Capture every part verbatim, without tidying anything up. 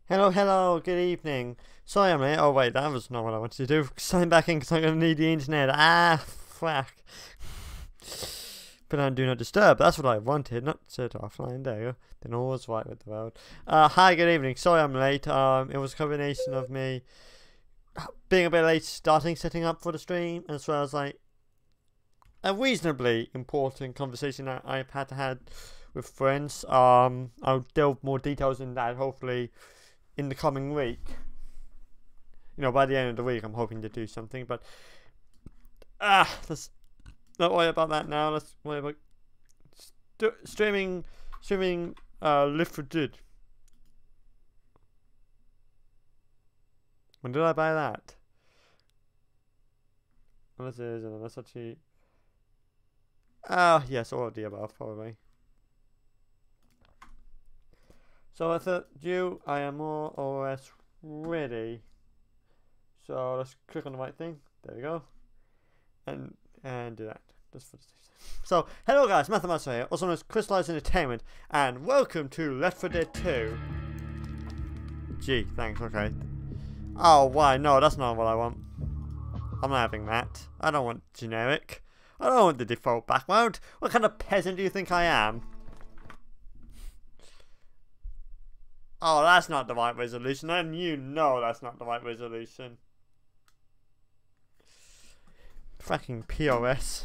Hello, hello, good evening. Sorry I'm late. Oh wait, that was not what I wanted to do. Sign back in because I'm going to need the internet. Ah, fuck. Put on Do Not Disturb. That's what I wanted, not set offline. There you go. Then all was right with the world. Uh, hi, good evening. Sorry I'm late. Um, it was a combination of me being a bit late starting setting up for the stream, as well as like a reasonably important conversation that I've had to had with friends. Um, I'll delve more details in that hopefully in the coming week. You know, by the end of the week, I'm hoping to do something. But ah, let's not worry about that now. Let's worry about st streaming, streaming. Uh, Live for Dead. When did I buy that? Unless it is, unless actually. Ah, yes, all of the above, probably. So I thought you, I am more or less ready. So let's click on the right thing. There we go. And and do that. Just for the So, hello guys, Mathemaster here, also known as Crystallized Entertainment, and welcome to Left four Dead two. Gee, thanks, okay. Oh, why? No, that's not what I want. I'm not having that. I don't want generic. I don't want the default background. What kind of peasant do you think I am? Oh, that's not the right resolution, and you know that's not the right resolution. Fucking P O S.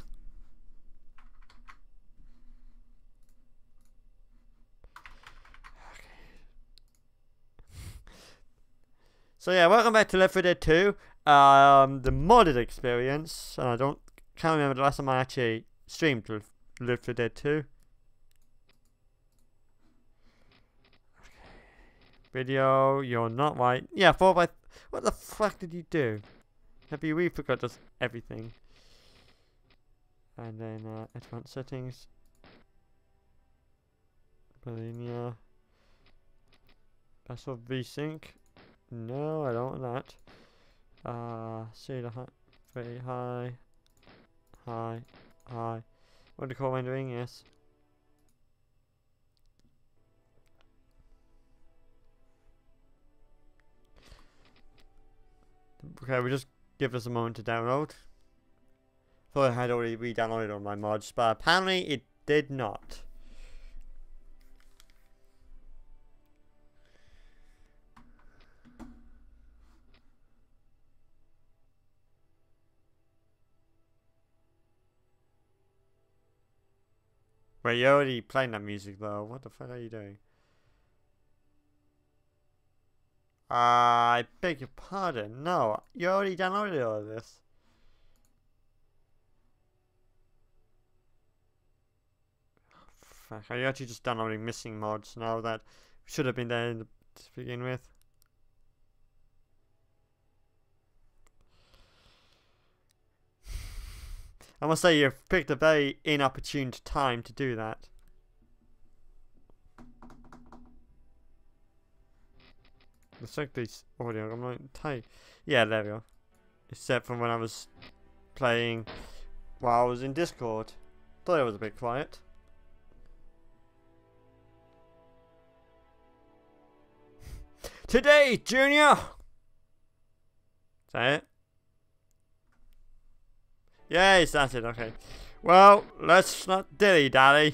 So yeah, welcome back to Left four Dead two. Um, the modded experience, and I don't can't remember the last time I actually streamed Left four Dead two. Video, you're not right. Yeah, four by. What the fuck did you do? Have you really forgot just everything? And then uh, advanced settings. Linear. Password VSync. No, I don't want that. Uh, see the high, very high, high, high. What do you call rendering? Yes. Okay, we just give us a moment to download. Thought I had already re-downloaded all my mods, but apparently it did not. Wait, you're already playing that music though. What the fuck are you doing? I beg your pardon. No, you already downloaded all of this. Fuck, are you actually just downloading missing mods now that should have been there in the, to begin with? I must say you've picked a very inopportune time to do that. Let's check this audio. I'm not tight. Yeah, there we go. Except from when I was playing while I was in Discord. Thought it was a bit quiet. Today, Junior! Is that it? Yes, that's it, okay. Well, let's not dilly-dally.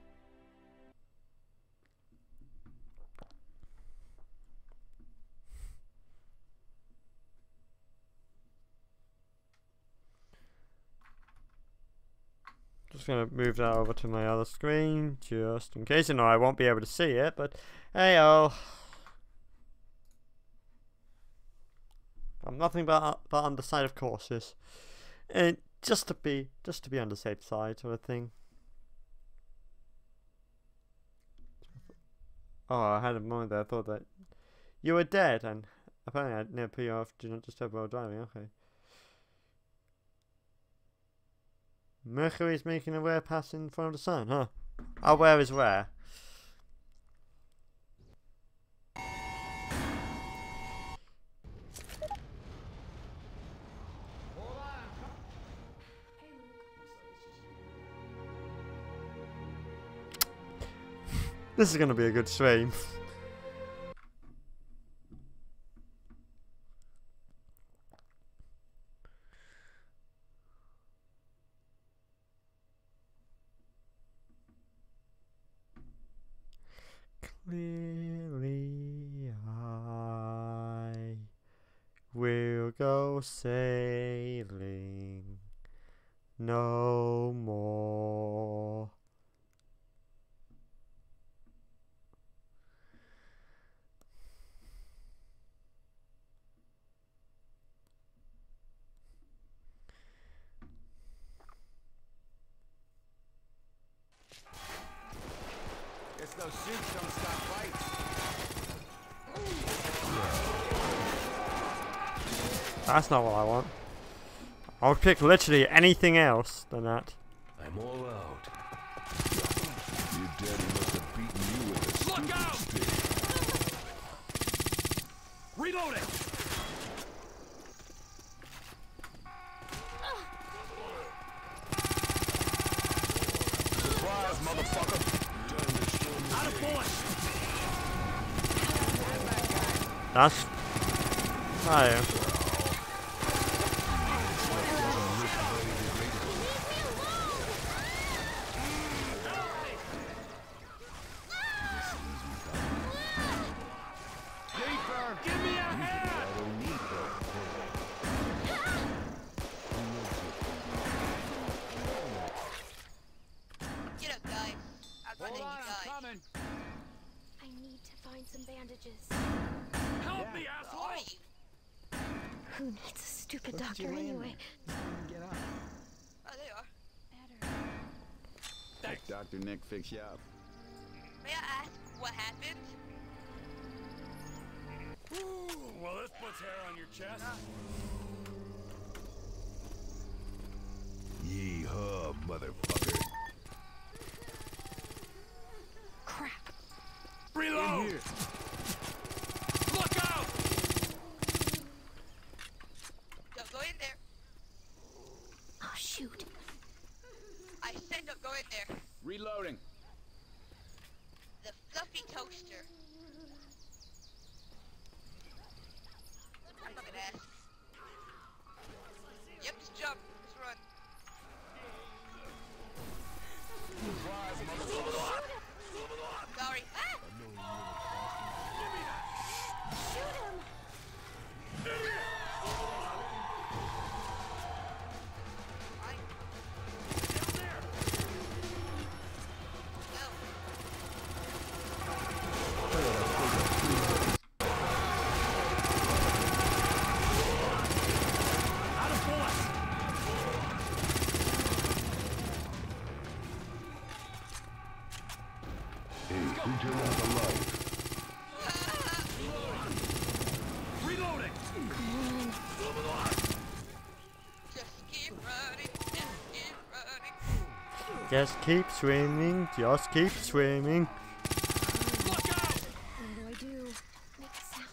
Just gonna move that over to my other screen, just in case. You know, I won't be able to see it, but hey-oh. I'm nothing but, but on the side of cautious. And just to be, just to be on the safe side sort of thing. Oh, I had a moment there, I thought that you were dead, and apparently I never put you off Do Not Disturb while driving, okay. Mercury's making a rare pass in front of the sun, huh? Oh, where is rare? This is gonna be a good stream. Really, I will go sailing no more. Guess those suits don't stop fights. That's not what I want. I would pick literally anything else than that. I'm all out. Your daddy must have beaten you with a Look stupid out! stick. Reloading! Surprise, motherfucker! Out of bullets! That's fire. Deeper! Give me a hand! Get up, guys. I'm Hold running, on, you I'm guys. coming. I need to find some bandages. Help Where me, are asshole! you? Who needs a stupid Look at doctor your landing. anyway? Get up. Oh, there you are. Thanks. Let Doctor Nick fix you up. May I ask what happened? Ooh, well, this puts hair on your chest. Yee-haw, motherfucker. Crap. Reload! Look out! Don't go in there. Oh, shoot. I said don't go in there. Reloading. The fluffy toaster. I'm not gonna ask. Yep, just jump. Just run. Sorry. Ah! Shoot him! Fine. Go. Out of bullets! Hey, who turned out the light? Reloading! Just keep running. Just keep running. Just keep swimming. Just keep swimming. Look out! What do I do? Make a sound.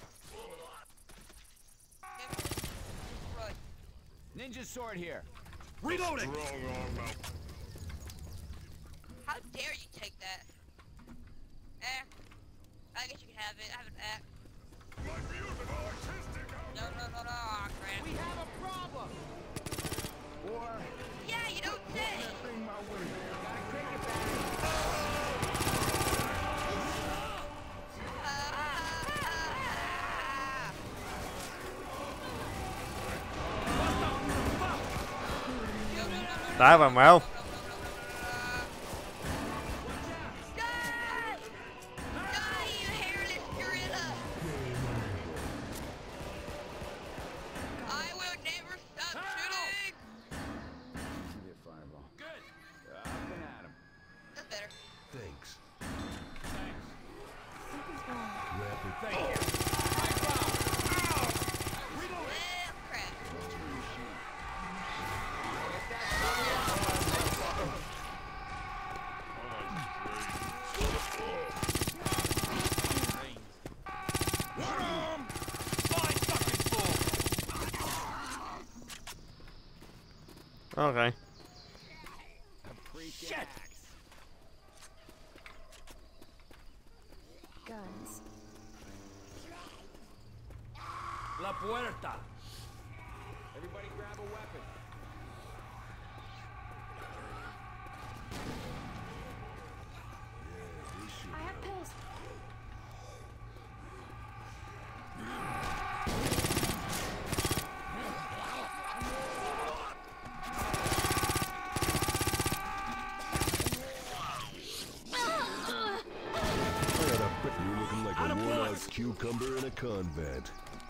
Never. Just run. Ninja sword here. Reloading! How dare you take that? Eh. I guess you can have it. I have an act. No, no, no, no. Aw, crap. We have a problem! Or... Yeah, you don't say. Bring my way. Gotta kick it back. Ah! No, no, no, no, no, That went well. no, no, no, no, no, no. Die! Die, you hairless gorilla! I will never stop shooting! Give me a fireball. Good. Up and at him. That's better. Thanks. Thanks. Something's wrong. Wrap it. Thank you. Reloading! Well, crap. Fine fucking fool! Okay. Shit! Guns. La puerta! Everybody grab a weapon. I have pills. a worn-out cucumber in a convent.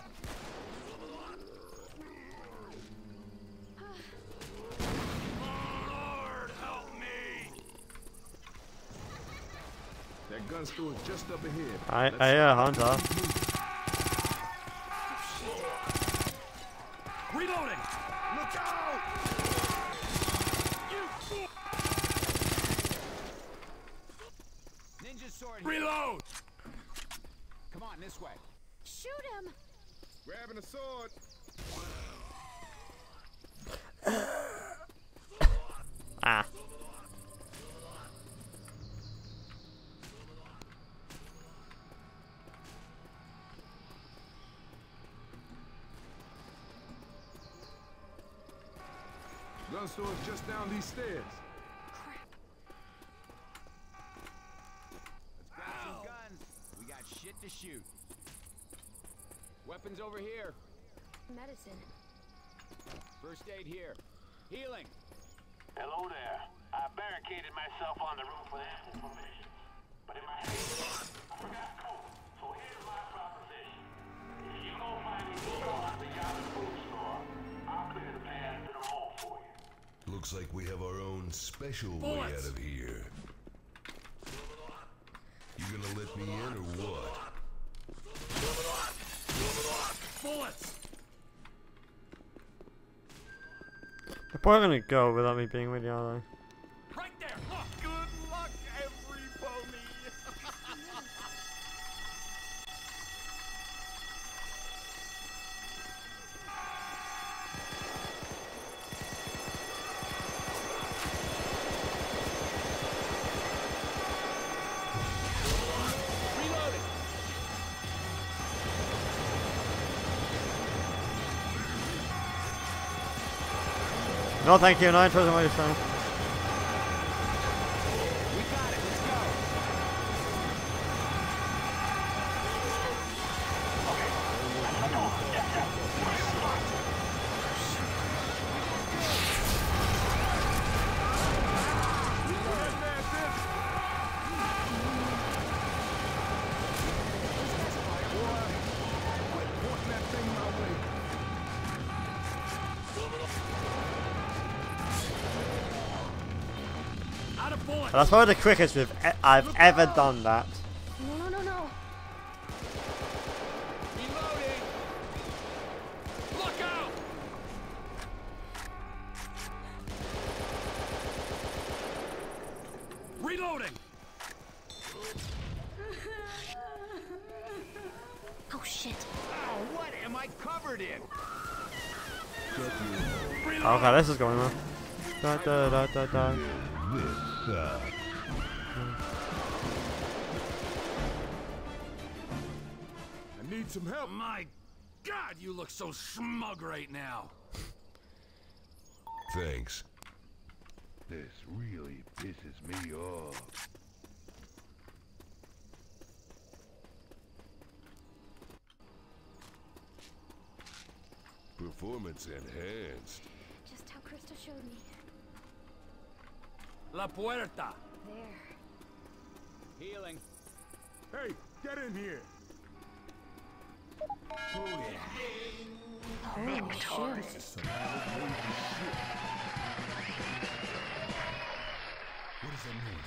Lord, help me! That gun store is just up ahead. I, I hear a hunter. Reloading! Look out! You fool! Ninja sword here. Reload! Come on, this way. Shoot him! Grabbing a sword. Ah. Gun store is just down these stairs. Crap. Let's grab some guns. We got shit to shoot. Weapons over here. Medicine. First aid here. Healing. Hello there. I barricaded myself on the roof with ample provisions. But in my haste, I forgot code. So here's my proposition. If you go find me stores beyond the food store, I'll clear the path to the mall for you. Looks like we have our own special way Bullets. out of here. You gonna let me in or what? Bullets! They're probably gonna go without me being with you, are they? Right there! Look! Good luck, everybody! Reloading. No, thank you. No interest in what you're saying. We got it. Let's go. Quit pointing that thing my way. Out of bullets! That's probably the quickest we've e I've ever done that. No, no, no, no. Reloading. Look out! Reloading! Oh shit. Oh, what am I covered in? Okay, this is going on. Da da da da da. This, uh, I need some help. My God, you look so smug right now. thanks. This really pisses me off. Performance enhanced. Just how Krista showed me. La puerta. There. Healing. Hey, get in here. Holy shit. What does that mean?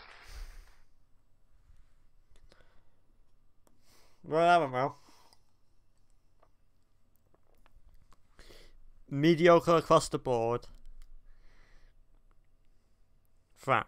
Whatever, bro. Mediocre across the board. Frat.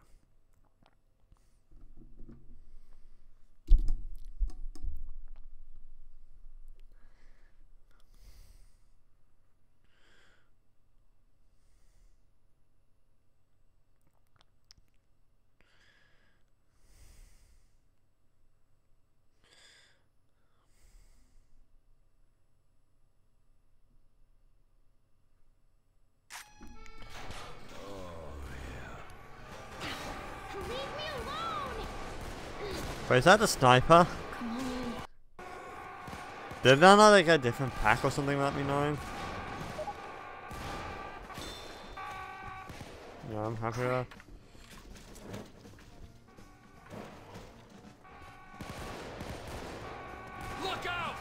Leave me alone! Wait, is that the sniper? Come on. Did that not like a different pack or something without me knowing? Yeah, I'm happy with that. Look out!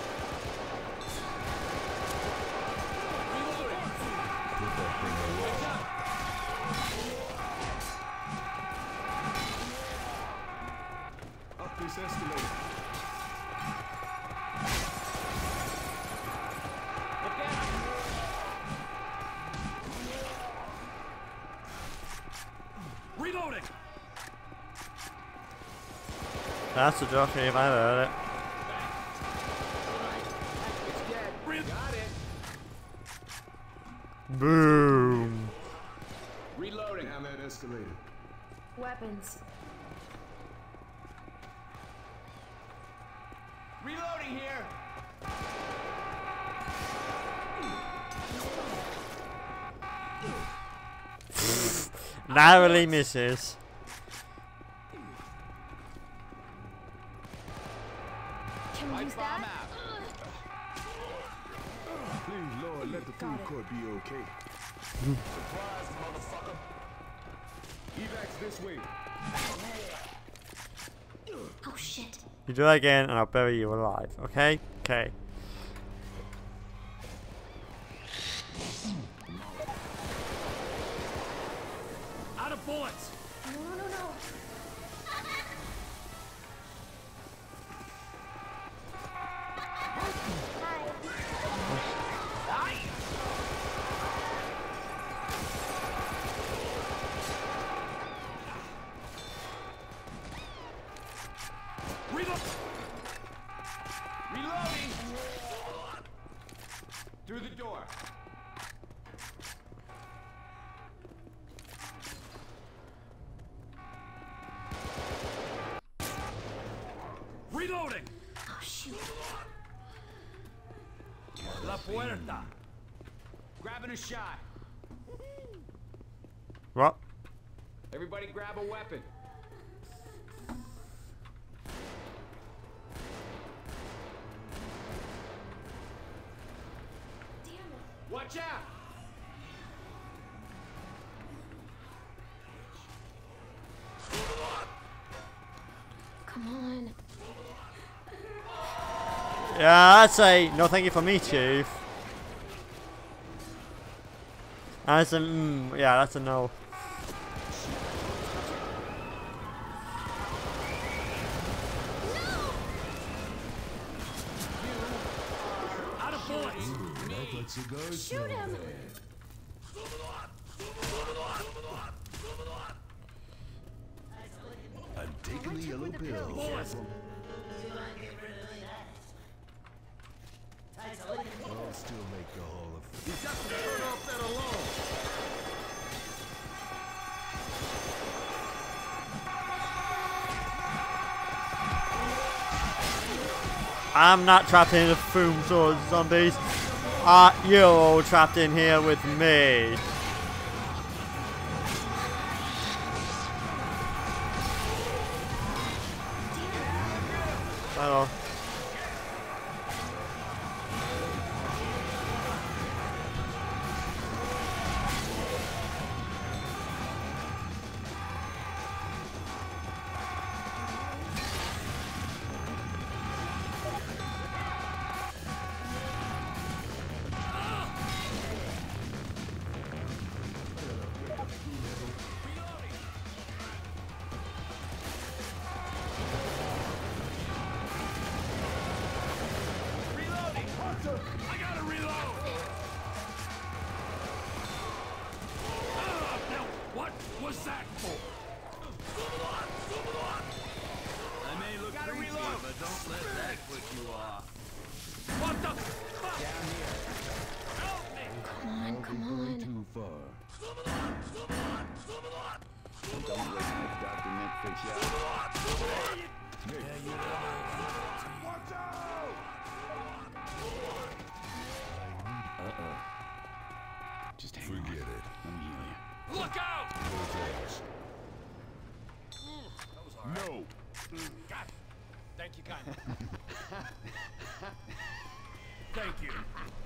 Put that thing away. Up this escalator. Reloading. That's a jockey if I heard it. It's dead. Got it. Boom. Reloading. Down that escalator. Weapons. Reloading here. Narrowly misses. Can we Pipe use bomb that? out. Please, Lord, let the food court be okay. Surprise, motherfucker. Evacs this way. Oh shit. You do that again and I'll bury you alive, okay? Okay. Out of bullets. No, no, no, no. Reload. Reloading. Through the door. Reloading. Oh shoot. La puerta. Grabbing a shot. What? Everybody grab a weapon. Damn it. Watch out. Come on. Yeah, I'd say no thank you for me, Chief. That's a mm, yeah, that's a no. Out of bullets. That lets it go. Shoot him. I'm taking the yellow pill. Bullets. I'll still make the Hall of Fame. You got to turn off that alarm. I'm not trapped in the fume swords, zombies. Are you all trapped in here with me? Hello. I gotta reload. Ah, now, what was that for? I may look Gotta crazy, reload. but don't let that put you off. What the fuck? Down here. Help me! Come on, come on. Too far. Don't let Doctor Nick fix you out. Watch out! Uh-oh. Just hang Forget on. it. Let me heal you. Look out! No. God. Thank you kindly. Thank you.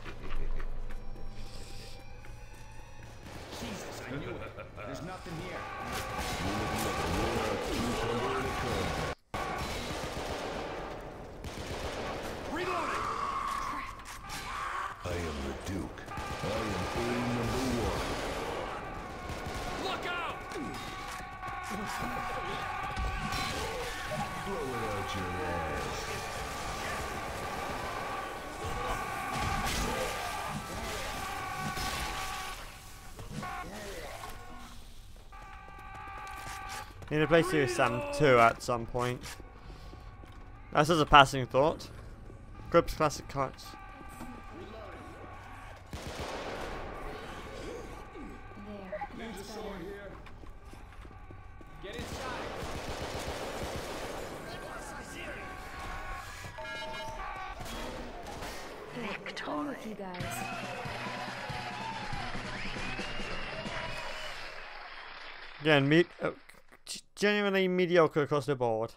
Jesus, I knew it. There's nothing here. Need to play Serious Sam two at some point. That's just a passing thought. Grub's classic cards. There. That's better. Here. Get inside. I'm with you guys. Again, me uh, g- genuinely mediocre across the board.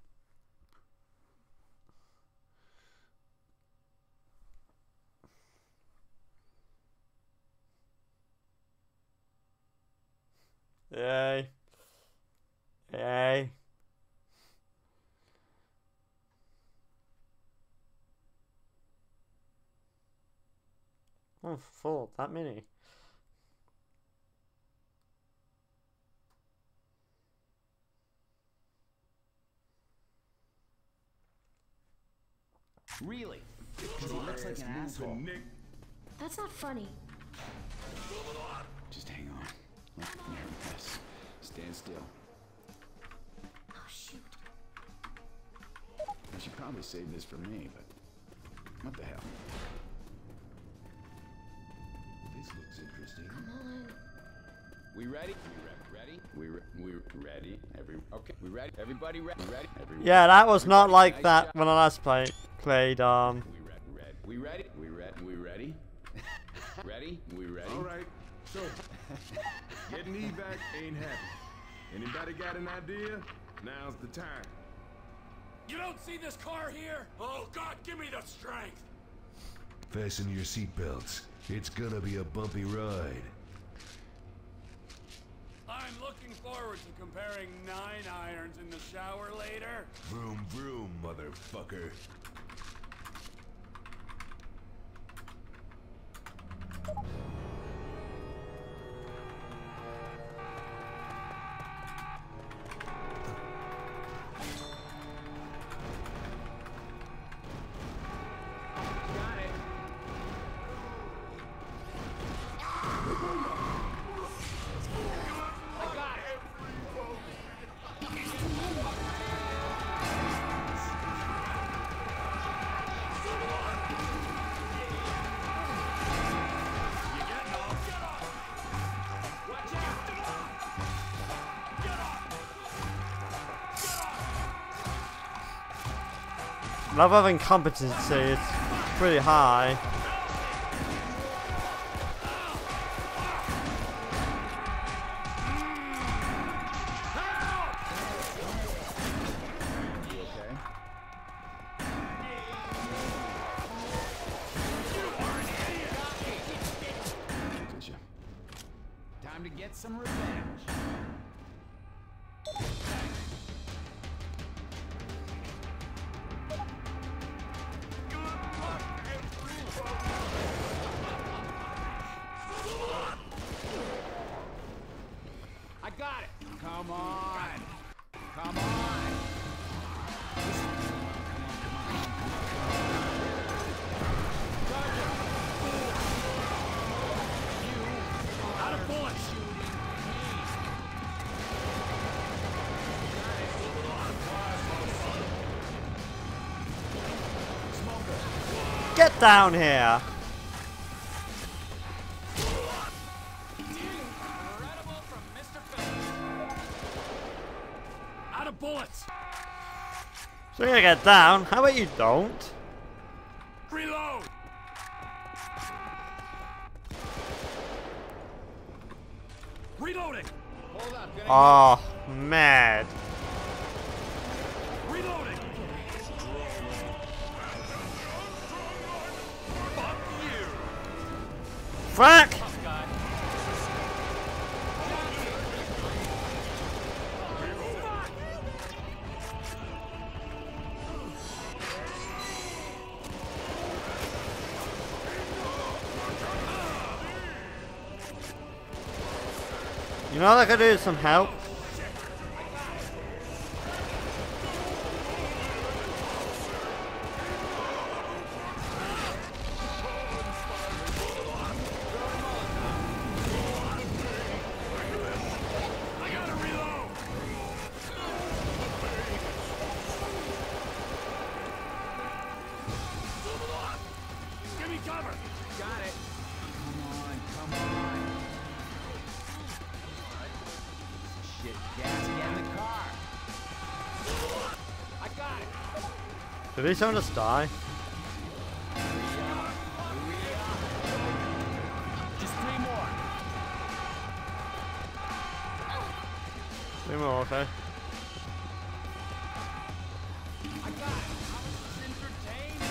Yay. Yay. Oh, full, that many. Really? Because he looks like an asshole. Nick. That's not funny. Just hang on. Like, yes. Stand still. Oh, shoot. I should probably save this for me, but what the hell? This looks interesting. Come on. We ready? We re ready? We re we ready? Every okay. We ready? Everybody re ready? Every Yeah, that was not everybody, like nice that job. when I last played. Played um. We ready? Red. We ready? We ready? We ready? Ready? We ready? All right. So, getting evac ain't happening. Anybody got an idea? Now's the time. You don't see this car here? Oh God, give me the strength! Fasten your seatbelts. It's gonna be a bumpy ride. I'm looking forward to comparing nine irons in the shower later. Vroom vroom, motherfucker. Got it. I got it. Level of incompetency is pretty high. You okay? Gotcha. Time to get some revenge. I got it. Come on. Come on. Out of bullets! Get down here! Incredible from Mister Phillips. Out of bullets! So you're gonna get down. How about you don't? Reload! Reloading! Hold up. Gonna Oh, mad. Reloading! Fuck you! Frack! Tough guy. You know what I could do with some help? I gotta reload! Did he someone just die? Just three more. Three more, okay. I got it. I was entertained.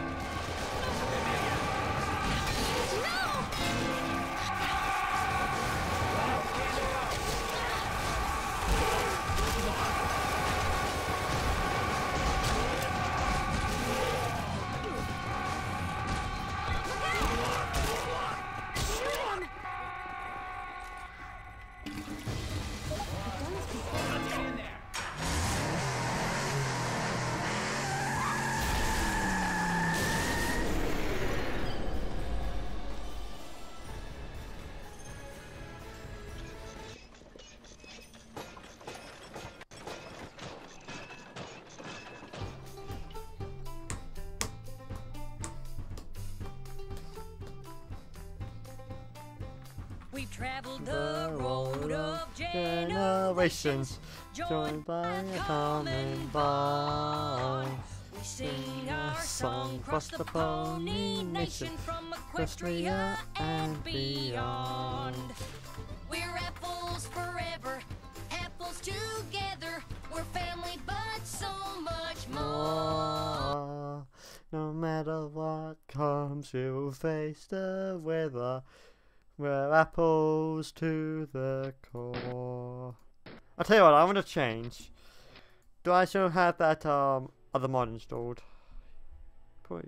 We've traveled the road of Generations, generations, joined by a common bond. We sing our song across the Pony Nation, from Equestria and beyond. We're apples forever, apples together. We're family, but so much more. more. No matter what comes, we will face the weather. We're apples to the core. I'll tell you what, I'm gonna change. Do I still have that um other mod installed? Probably.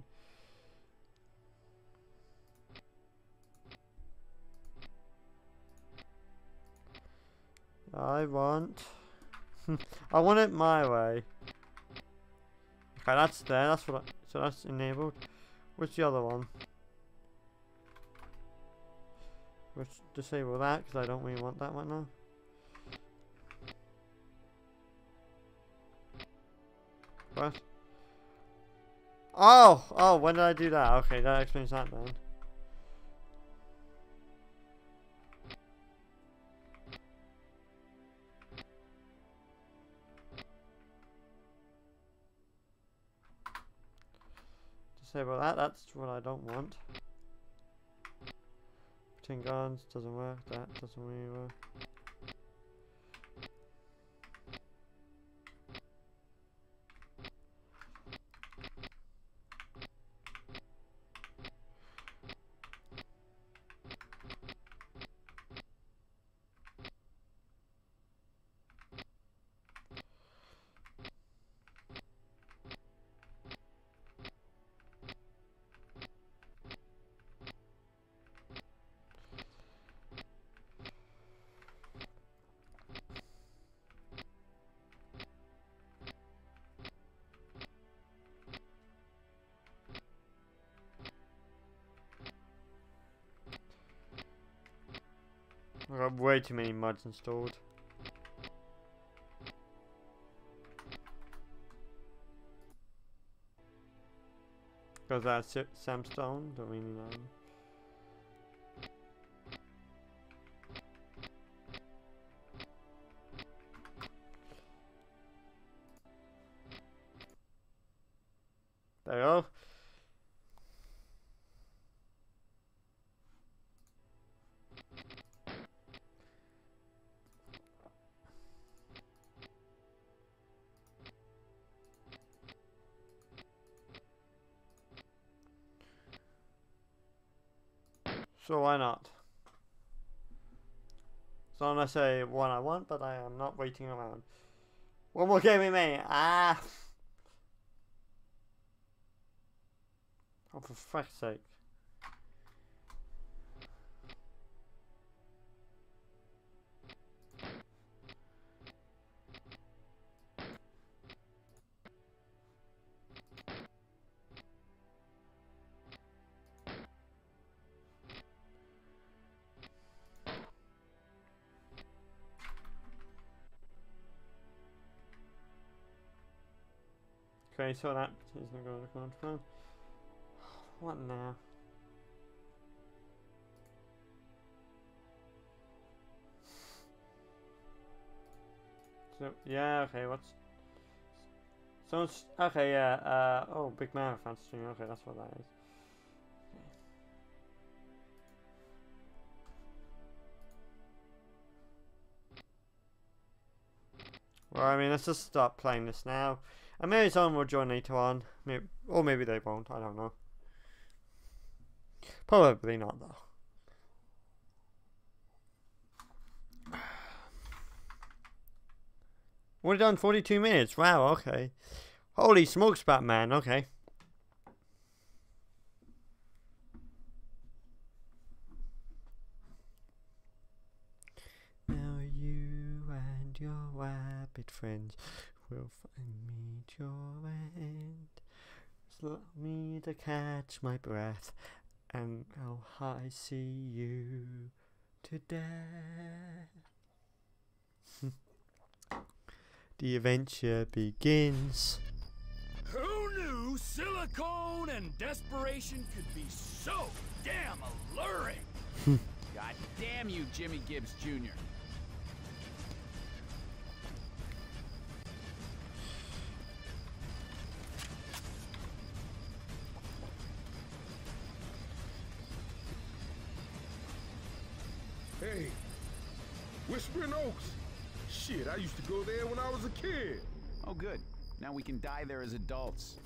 I want I want it my way. Okay, that's there, that's what I, so that's enabled. What's the other one? Let's disable that because I don't really want that one now. What? Oh! Oh, when did I do that? Okay, that explains that then. Disable that, that's what I don't want. Tin guns doesn't work, that doesn't really work. I've got way too many mods installed. Because that's it, Samstone, don't really know. There you go. So why not? So I'm gonna say one I want, but I am not waiting around. One more game with me. Ah. Oh, for fuck's sake. Okay, so that isn't going to come from. What now? So yeah, okay. What's Someone's okay, yeah. Uh, oh, Big Marathon stream. Okay, that's what that is. Well, I mean, let's just start playing this now, and maybe someone will join later on, maybe, or maybe they won't. I don't know. Probably not, though. We're done forty-two minutes. Wow. Okay. Holy smokes, Batman. Okay. Now you and your rabbit friends will find meet your end. Allow me to catch my breath, and how I see you to death. The adventure begins. Who knew silicone and desperation could be so damn alluring? God damn you, Jimmy Gibbs Junior Hey, Whispering Oaks. Shit, I used to go there when I was a kid. Oh, good. Now we can die there as adults.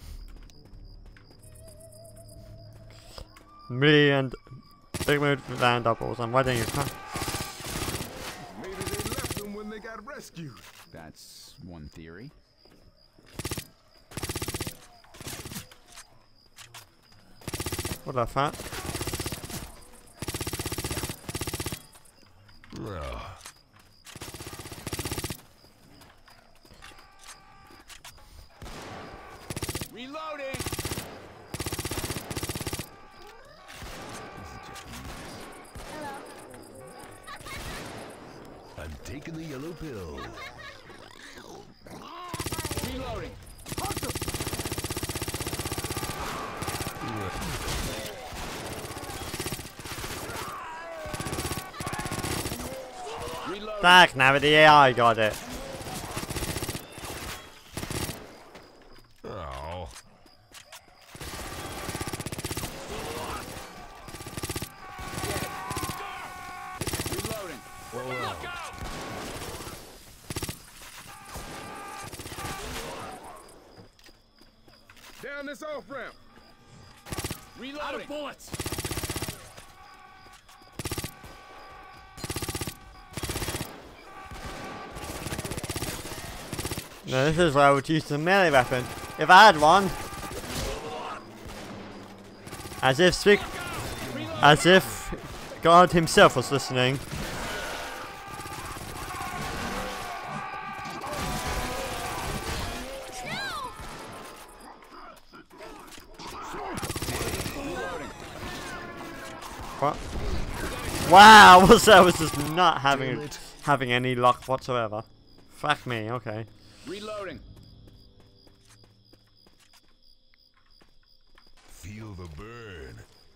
Me and Big Mood land doubles. I'm waiting. Maybe they left them when they got rescued. That's one theory. What the fuck? Ugh. Reloading! I'm taking the yellow pill. Reloading! Reloading! Back now, the A I got it. Oh. Reloading! Look out! Down this off ramp. Reloading! Out of bullets. No, this is where I would use the melee weapon if I had one. As if speak, as if God himself was listening. What? Wow, what's that? Was just not having having any luck whatsoever. Fuck me. Okay. Reloading. Feel the burn.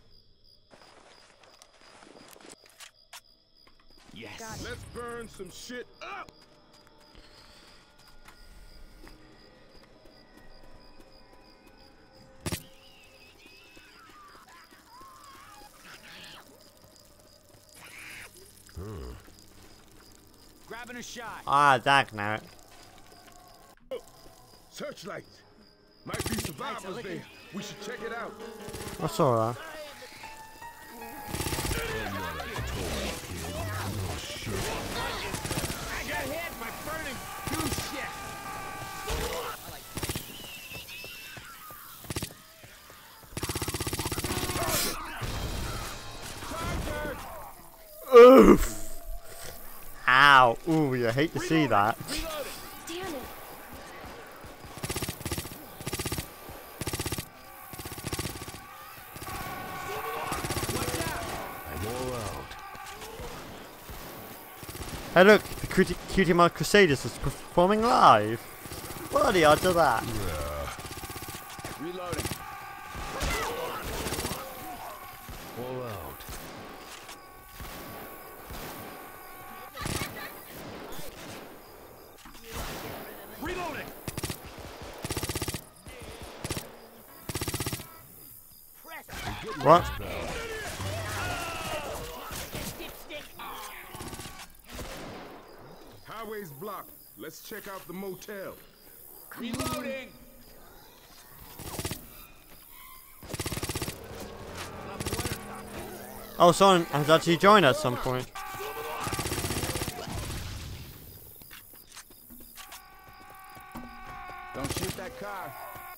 Yes. Let's burn some shit up. Huh. Grabbing a shot. Ah, Dak now. Searchlight. Might be survivors there. We should check it out. I saw that. I got hit by burning goose shit. Oof! Ow! Ooh, you hate to see that. Damn it. I'm all out. Hey look, the Cutie, Cutie Mark Crusaders is performing live. What are the odds of that? Reloading. All out. Reloading. What? Highway's blocked. Let's check out the motel. Reloading. Oh, someone has actually joined at some point. Don't shoot that car.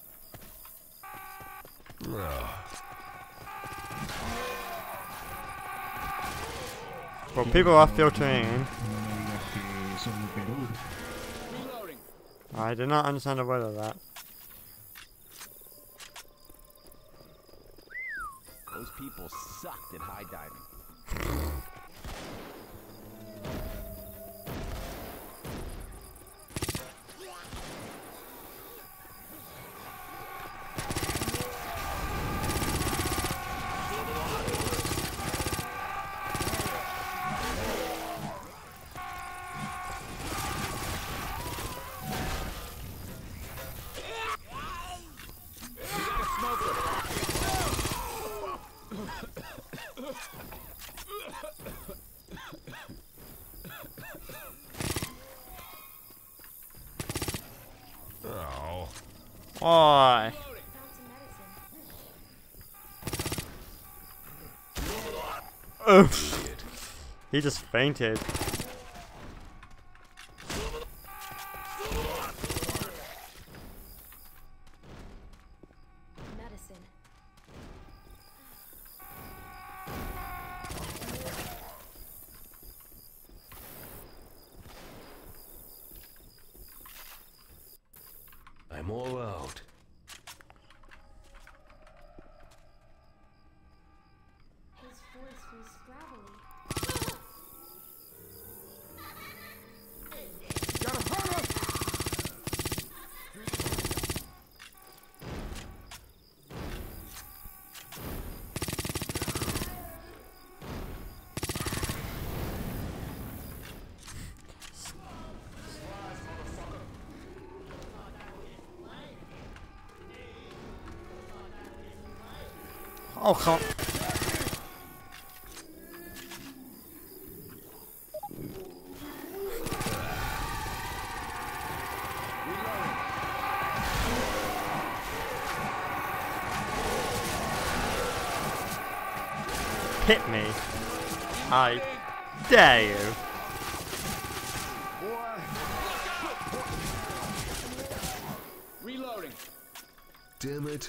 Well, people are filtering in. Reloading. I did not understand a word of that. Those people sucked at high diving. Why? Oof. He just fainted. Medicine. I'm all out. His voice was gravelly. Gotta hurt us! Oh, come on. Hit me. I dare you. Reloading. Damn it.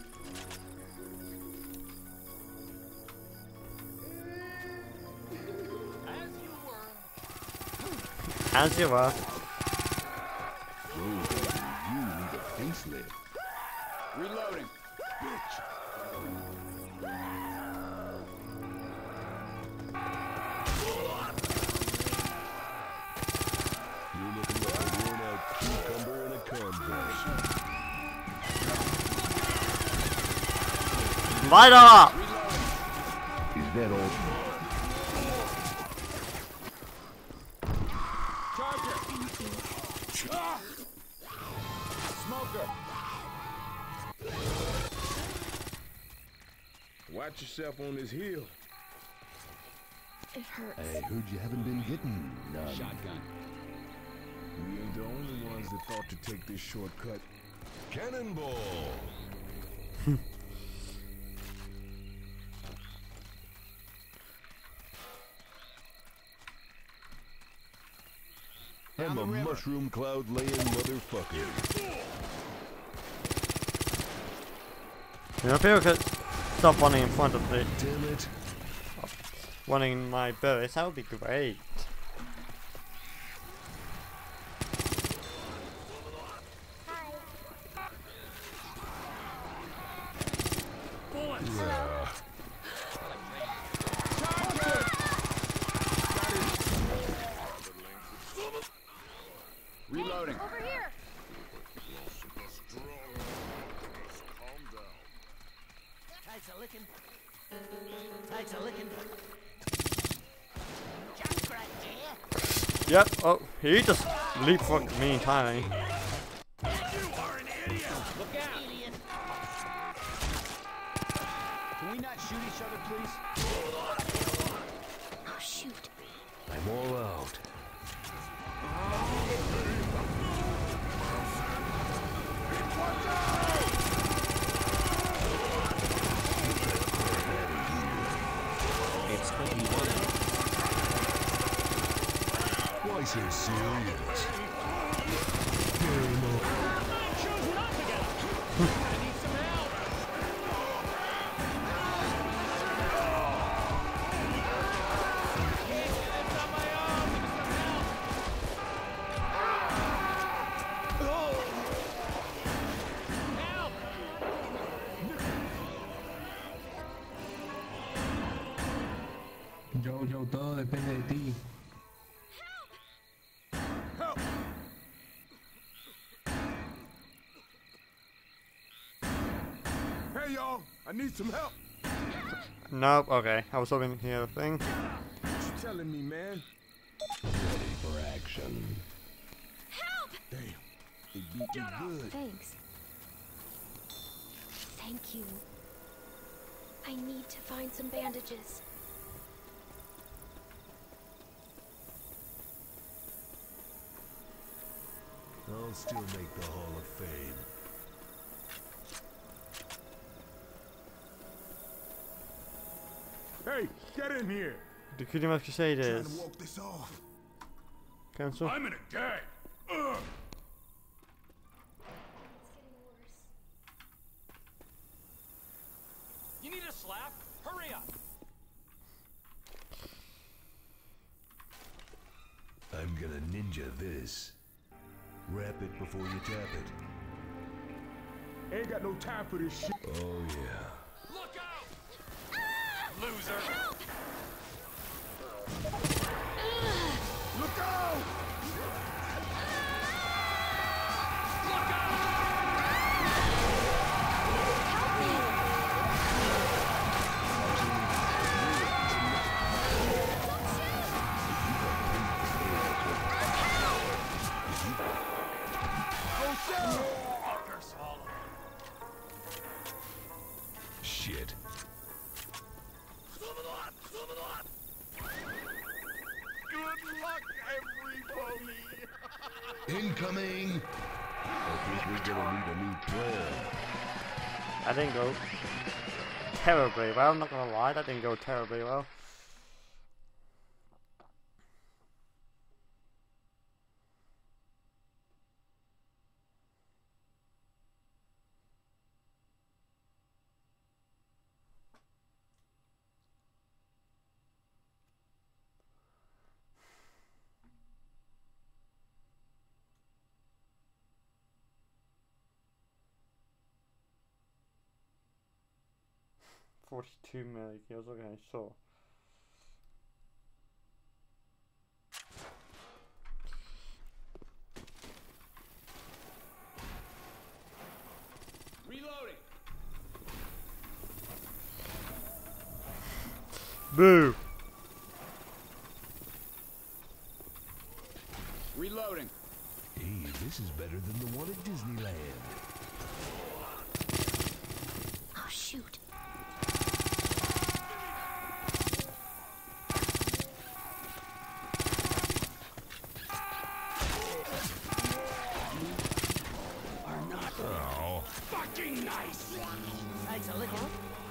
As you were. Oh, you need a facelift. Reloading. You're looking like a worn-out cucumber in a converse. Light up! Is that all? Smoker. Watch yourself on this hill. It hurts. I heard you haven't been getting none. Shotgun. We ain't the only ones that thought to take this shortcut. Cannonball! I'm a mushroom cloud laying motherfucker. You know, people could stop running in front of me. Damn it. Running my bullets, that would be great. Yeah. Reloading. Over here. Tights a licking. Tights a licking. Yep, oh, he just leapfrogged me entirely. You are an idiot. Look out. Idiot. Can we not shoot each other, please? Oh, shoot. I'm all out. It's twenty-one. Why so serious? Yo, yo, todo depende de ti. Help! Hey, y'all. I need some help. Nope, okay. I was hoping to hear a thing. What you telling me, man? Ready for action. Help! Damn. They beat me good. Thanks. Thank you. I need to find some bandages. I'll still make the Hall of Fame. Hey, get in here. The Freedom of Trying Crusaders. to walk this off. Cancel. I'm in a gag. Ugh. You need a slap? Hurry up! I'm gonna ninja this. Wrap it before you tap it. Ain't got no time for this shit. Oh yeah. Look out! Loser! Look out! Shit. Good luck, everybody. Incoming! I think we're gonna need a new plan. That didn't go terribly well, I'm not gonna lie, that didn't go terribly well. forty-two million kills, okay, so. Reloading. Boo! Reloading. Hey, this is better than the one at Disneyland. Oh, shoot. Oh. Fucking nice! Thanks a lick.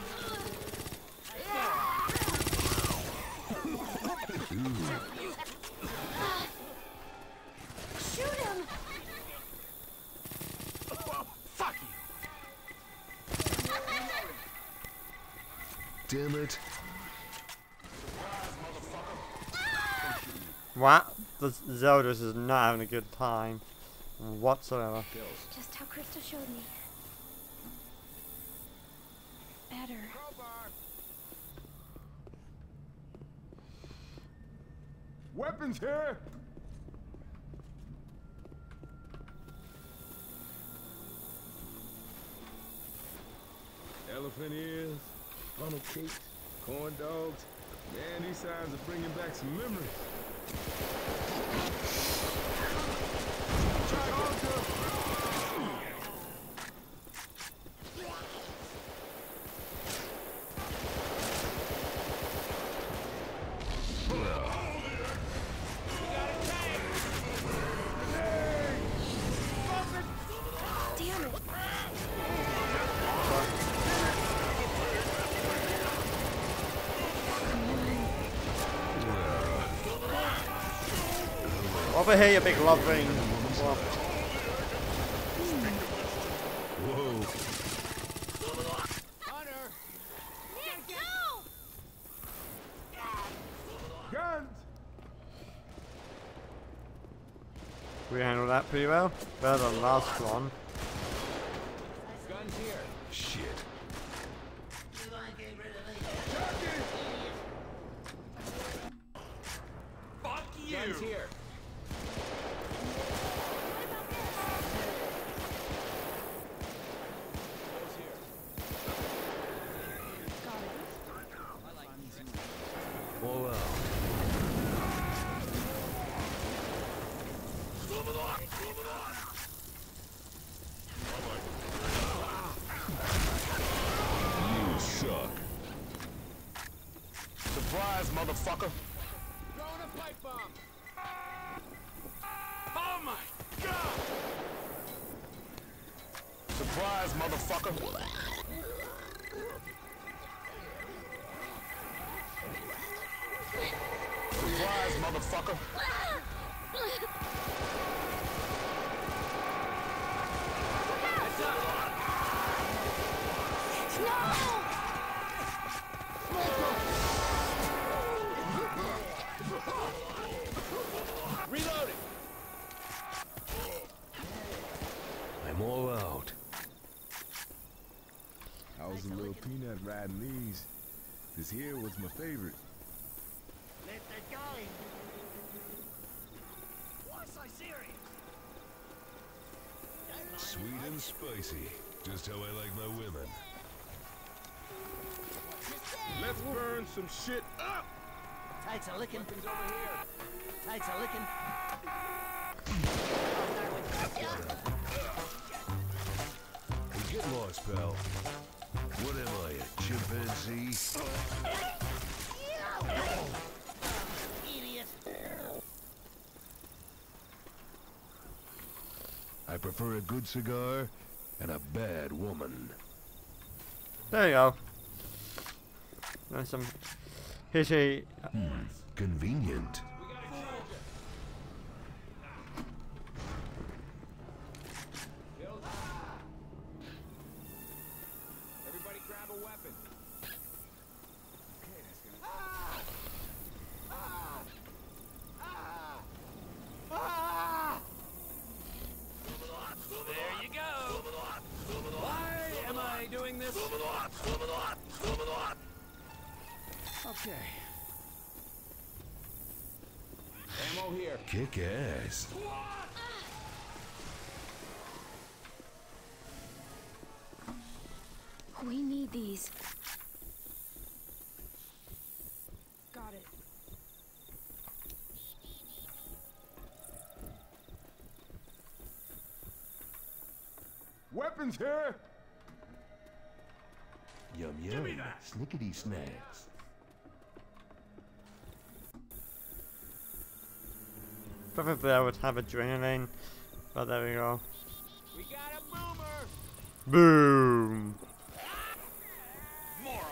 Shoot him! Fuck you! Damn it. What? The Zelda's is not having a good time whatsoever. Just how Krista showed me. Better. Weapons here. Elephant ears, funnel cakes, corn dogs. Man, these signs are bringing back some memories. Try hard to- Over here, you big love ring. Whoa. Hunter! Guns! We handled that pretty well. Better than the last one. Guns here. Shit. Fuck you! Guns here. Those here. All out. You suck. Surprise, motherfucker. Throwing a pipe bomb. Oh my god! Surprise, motherfucker. Surprise, motherfucker. Heads up! Reloading. I'm all out. I was a little peanut riding these. This here was my favorite. Let that go! Why so serious? Sweet and spicy. Just how I like my women. Let's burn some shit up. Takes a licking. Weapons over here. Takes a licking. Hey, get lost, pal. What am I, a chimpanzee? Idiot! I prefer a good cigar and a bad woman. There you go. Nice some. Here's a. Hmm, convenient. Everybody grab a weapon. Okay, that's gonna. There you go! Why am I doing this? Okay. Ammo here. Kick ass. We need these. Got it. Weapons here. Yum yum. Snickety snacks. Probably I would have adrenaline, but there we go. We got a boomer. Boom! Moron!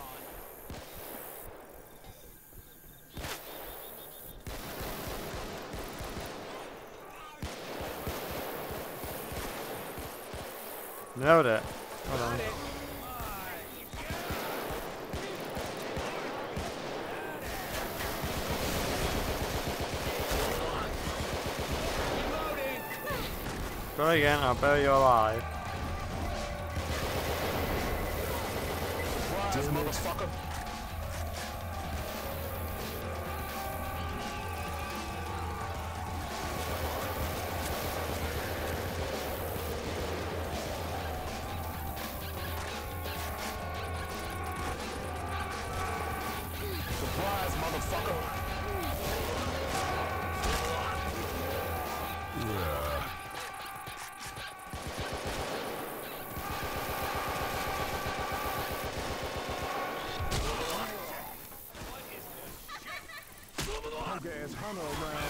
Nailed it. Hold on. Go again, I'll bury you alive. Surprise, motherfucker. Surprise, motherfucker. Punk ass hunter around.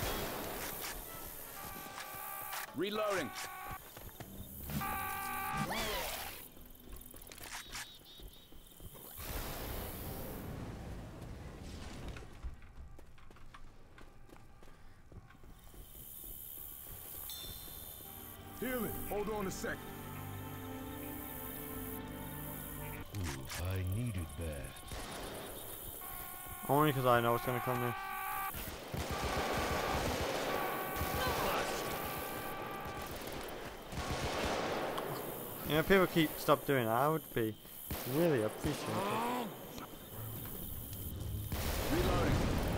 Reloading. Healing. Hold on a second. Ooh, I needed that. Only because I know what's gonna come next. You know, if people keep stop doing that, I would be really appreciative. Reloading.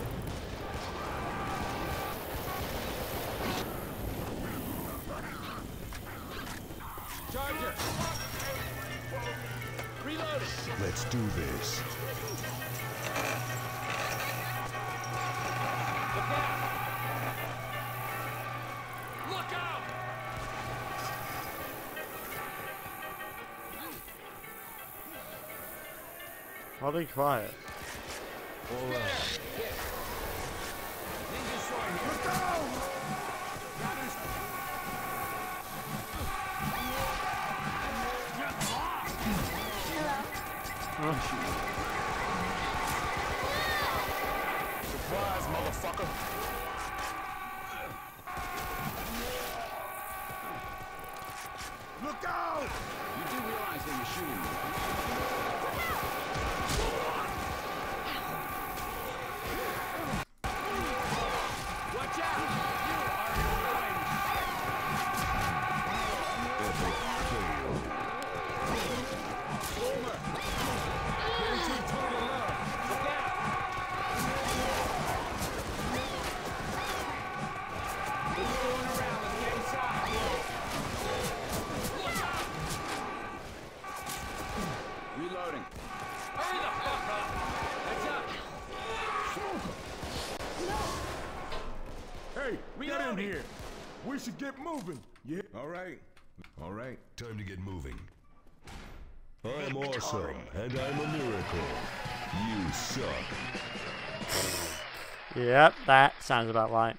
Charger. Reloading. Let's do this. Look out! Look out! Oddly quiet. All right. Let's go! Surprise, motherfucker. Look out! You do realize they were shooting me, right? Watch out! You are ruined! Epic fail. Boomer! Get into total love! Look out! We're going around. Let's get inside. Look out! Reloading. Hurry the fuck up! Heads up! Hey, get in Reloading. here. We should get moving. Yeah. All right. All right. Time to get moving. I'm awesome, and I'm a miracle. You suck. Yep, that sounds about right.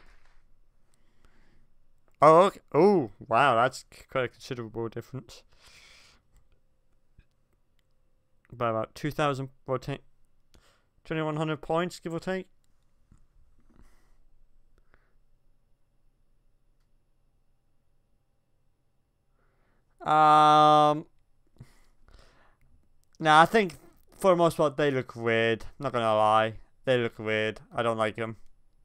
Oh, okay. Oh, wow, that's quite a considerable difference. By about two thousand, twenty-one hundred points, give or take. Um, nah, I think for the most part they look weird. Not gonna lie, they look weird. I don't like them.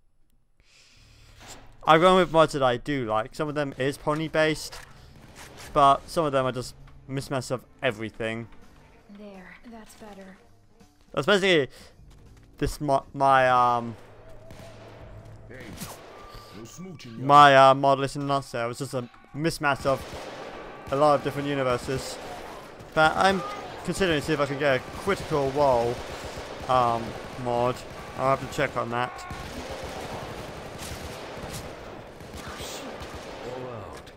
I've gone with mods that I do like. Some of them is pony based, but some of them are just mismatch of everything. There, that's better. Especially this mo my um Hey, no smooching, y'all. my uh, mod list in Nutshell. It was just a mismatch of a lot of different universes. But I'm considering to see if I can get a critical wall um, mod. I'll have to check on that. All out.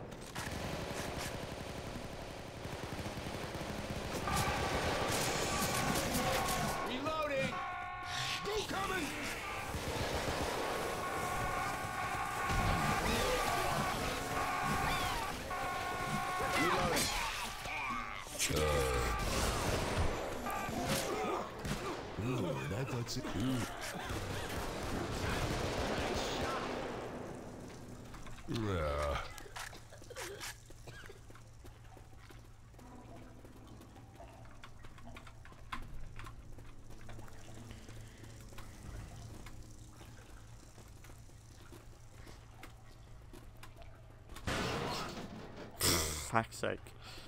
Reloading. Go coming. Reloading. Ooh, that looks it. Ooh. Yeah. Fuck's sake.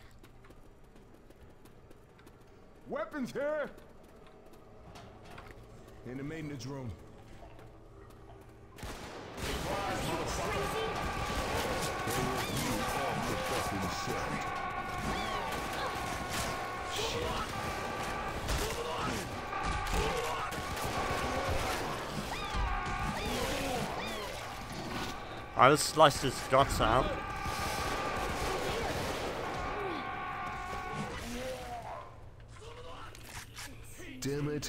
Weapons here. In the maintenance room. I just sliced his guts out. Damn it.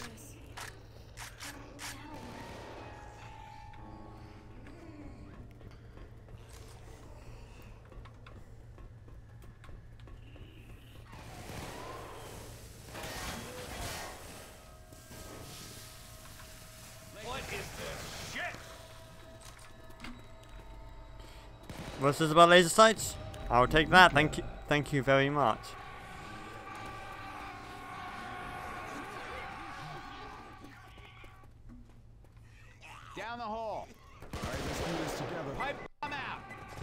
What is this shit? What's this about laser sights? I'll take that. Thank you. Thank you very much. Down the hall. All right, let's do this together. Pipe bomb out.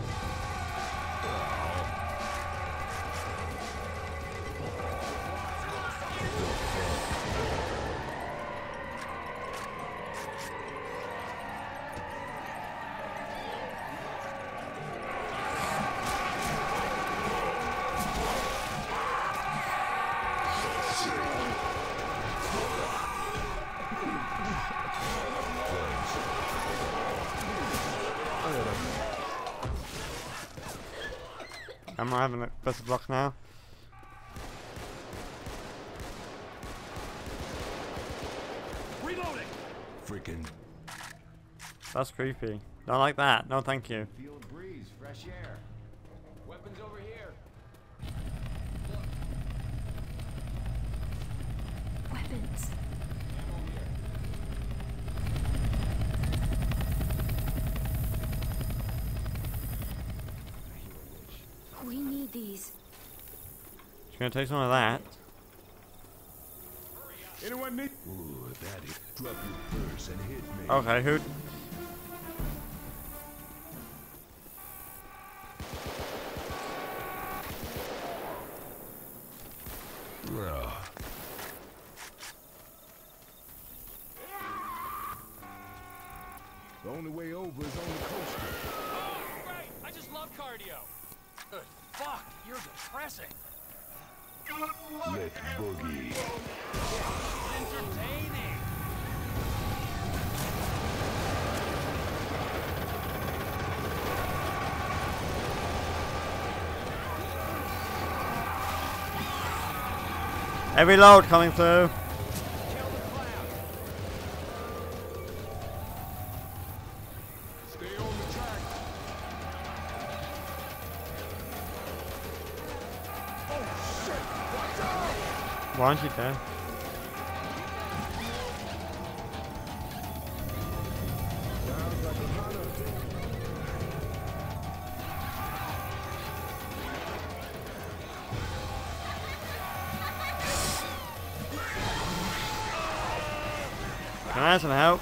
Am I having a best of luck now? Reloading. Freaking. That's creepy. Don't like that. No, thank you. Feel a breeze, fresh air. Weapons over here. Weapons. We need these. She's gonna take some of that. Anyone need? Ooh, that is. Drop your purse and hit me. Okay, who? Ugh. The only way over is on the coaster. Oh, great. I just love cardio. Good. Fuck, you're depressing. Let's boogie. Entertaining. Every load coming through. Stay on the track. Oh shit! Watch out! Why aren't you there? Sounds like a hunter. Can I have some help?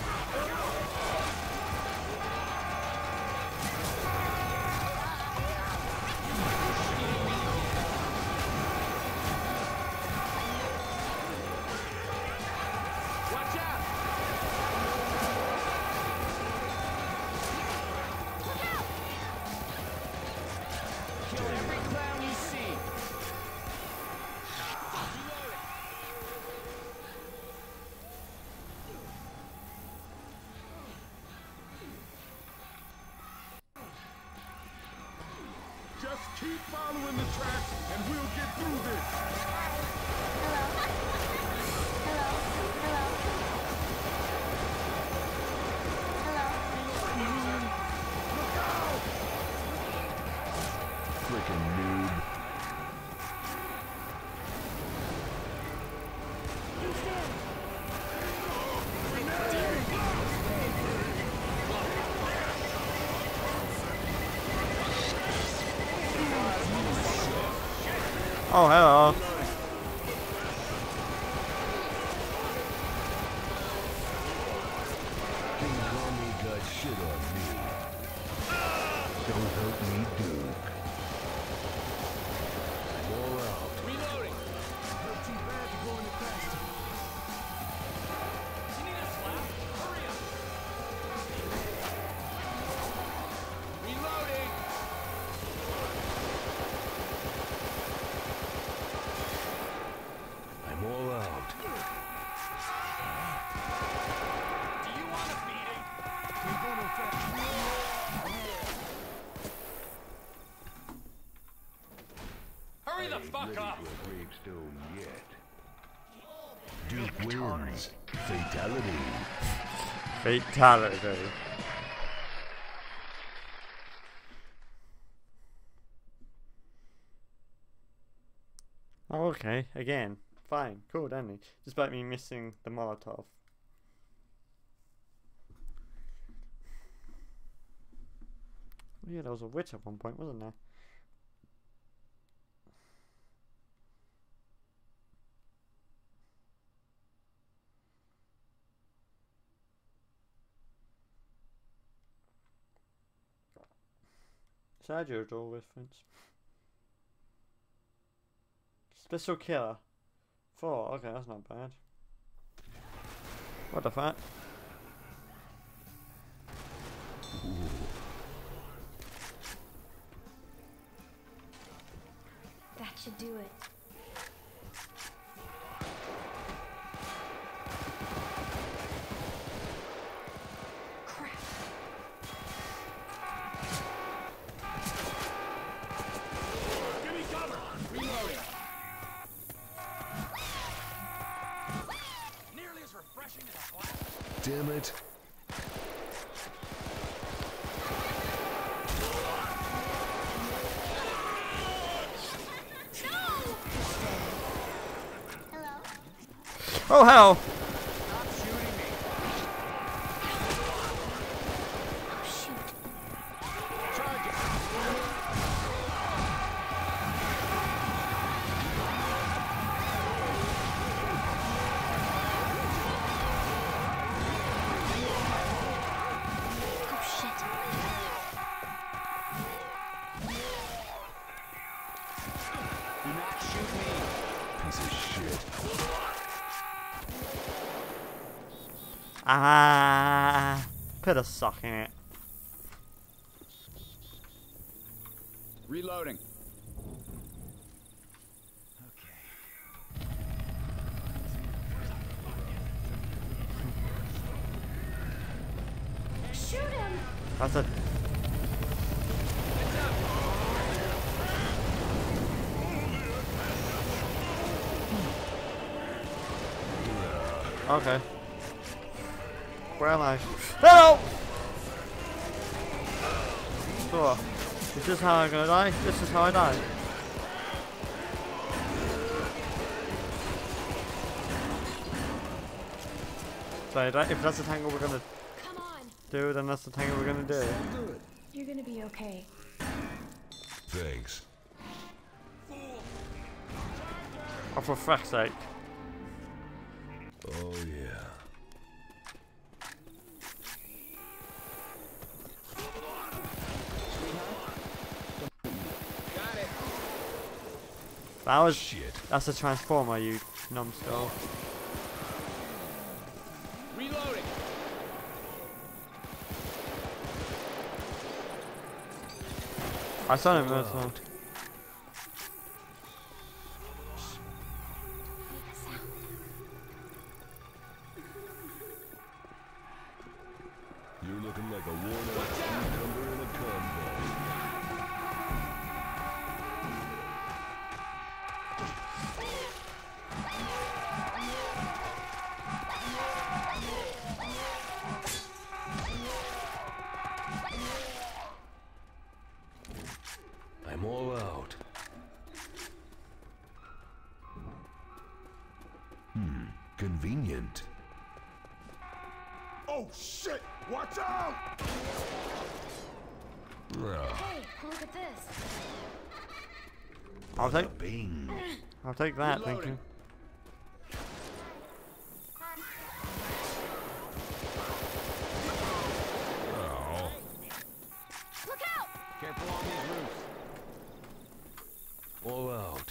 Watch out. Kill every clown you see. Just keep following the tracks and we'll get through this. Freaking noob. Oh, hello. King Kong got shit on me. Don't hurt me, Duke. I'm all out. Reloading. Not too bad to go any faster. You need a slap? Hurry up. Reloading. I'm all out. Do you want a beating? We're gonna fetch. Hurry the fuck Ready up. for a gravestone yet. Duke wins. Fatality. Fatality. Oh, okay. Again. Fine. Cool, Danny. Despite me missing the Molotov. Yeah, there was a witch at one point, wasn't there? Sergio Door reference. Special killer. Four. Okay, that's not bad. What the fuck? That should do it. Crap. Give me cover! Reloading! Nearly as refreshing as a glass. Damn it. Oh hell! Stop shooting me! Oh shoot. Charge it! Oh shit. Do not shoot me. Piece of shit. Ah, put a sock in it. Reloading. Shoot him! That's a. Okay. Where am I? Hello! Sure. Is this how I'm gonna die? This is how I die. So that, if that's the tangle we're gonna Come on. do, then that's the tangle we're gonna do. You're gonna be okay. Thanks. Oh, for fuck's sake. Oh yeah. Got it. That was Shit. That's a transformer, you numbskull. Reloading. I saw him as well. You're looking like a worn-out cucumber in a convo. I'm all out. Hmm, convenient. Oh shit! Watch out! Ah, Hey, look at this. I'll take bing. I'll take that, thank you. Reloading. Oh. Look out! Careful on these roofs. All out.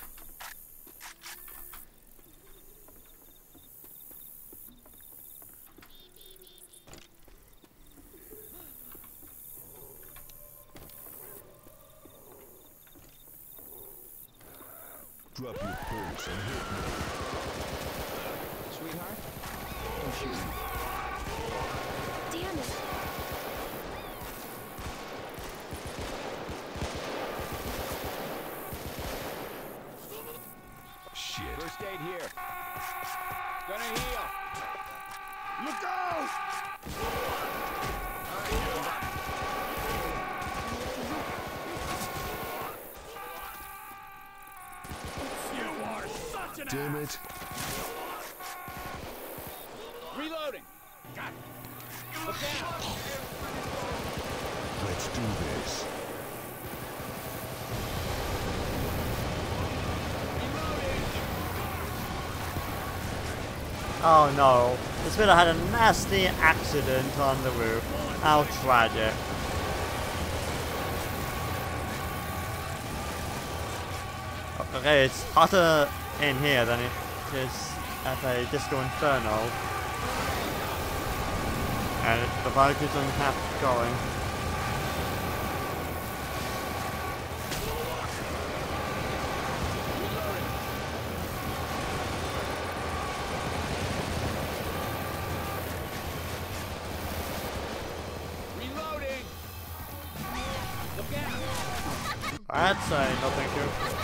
Drop your purse and hit me. Sweetheart? Don't shoot me. Damn it. Shit. First aid here. Gonna heal. Look out! All right, come back. You are such an Damn it. Reloading. Got it. Look down. Let's do this. Oh no. This villa had a nasty accident on the roof. How tragic. Okay, it's hotter in here than it is at a Disco Inferno. And the bike isn't half going. Reloading. Look out. I'd say no thank you.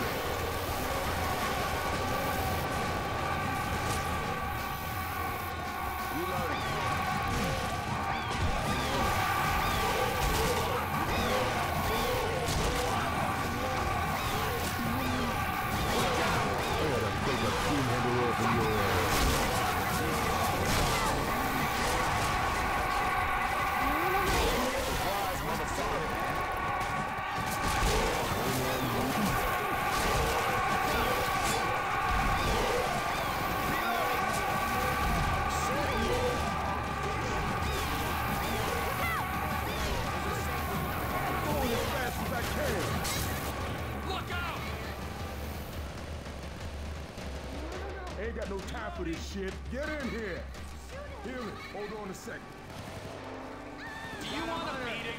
Ain't got no time for this shit. Get in here. Heal it. Hold on a second. Do you want a meeting?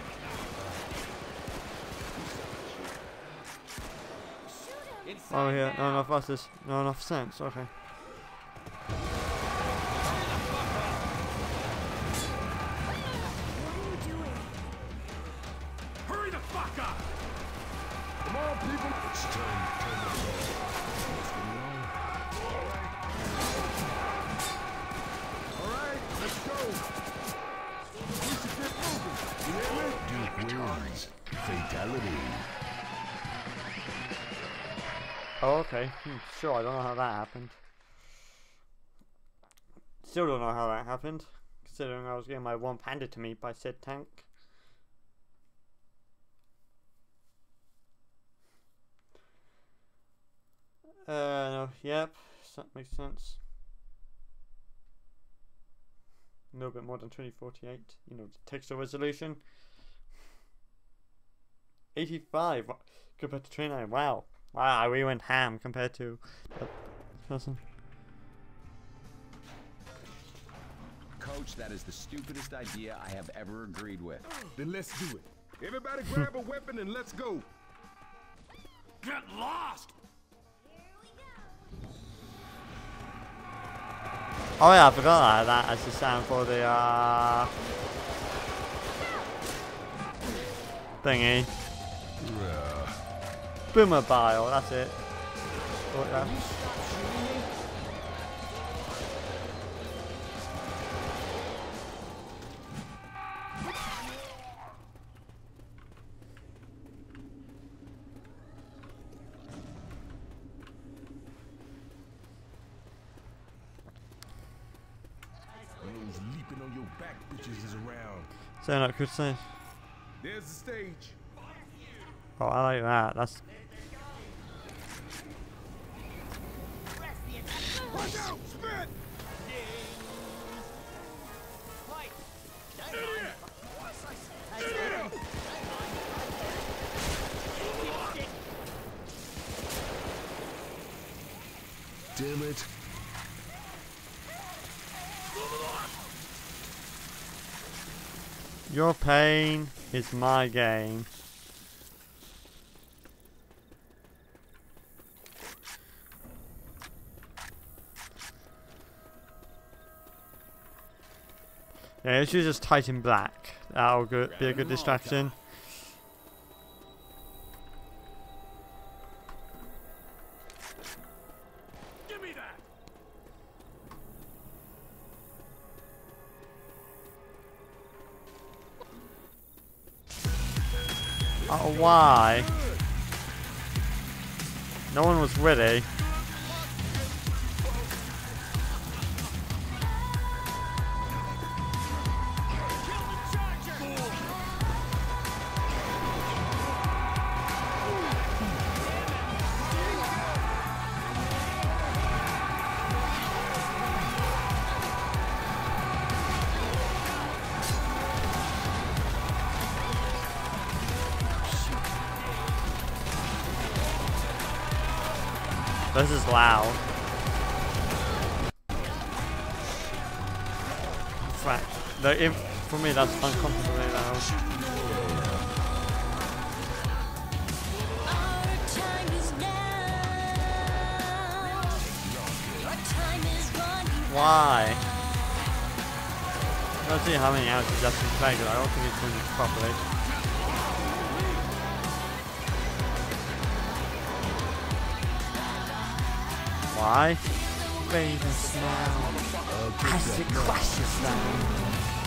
Oh yeah, not enough buses, not enough sense, okay. Hurry the fuck up! Come on, people. It's time to turn the ball. All right, let's go. We should get moving. You hear me? Duke wins. Fatality. Oh, okay. Hmm, sure, I don't know how that happened. Still don't know how that happened, considering I was getting my womp handed to me by said tank. Uh, no, yep, that makes sense. A little bit more than twenty forty-eight, you know, the texture resolution. eighty-five compared to twenty-nine, wow. Wow, we went ham compared to the person. Coach, that is the stupidest idea I have ever agreed with. Then let's do it. Everybody grab a weapon and let's go. Get lost! Oh yeah, I forgot that, that as the sound for the uh thingy. Boomerbile, that's it. Oh, yeah. Those leaping on your back bitches is around. So not good say. There's the stage. Oh, I like that. That's Watch out! Spit! Idiot! Idiot! Damn it. your pain is my gain. Yeah, it should just tighten black. That'll go be a good distraction. Give me that. Oh, why? No one was ready. This is loud. Fact. The, if, for me, that's uncomfortably loud. Why? Let's see how many hours he's actually played. I don't think he's doing it properly. Why? Famous now. As it crashes down.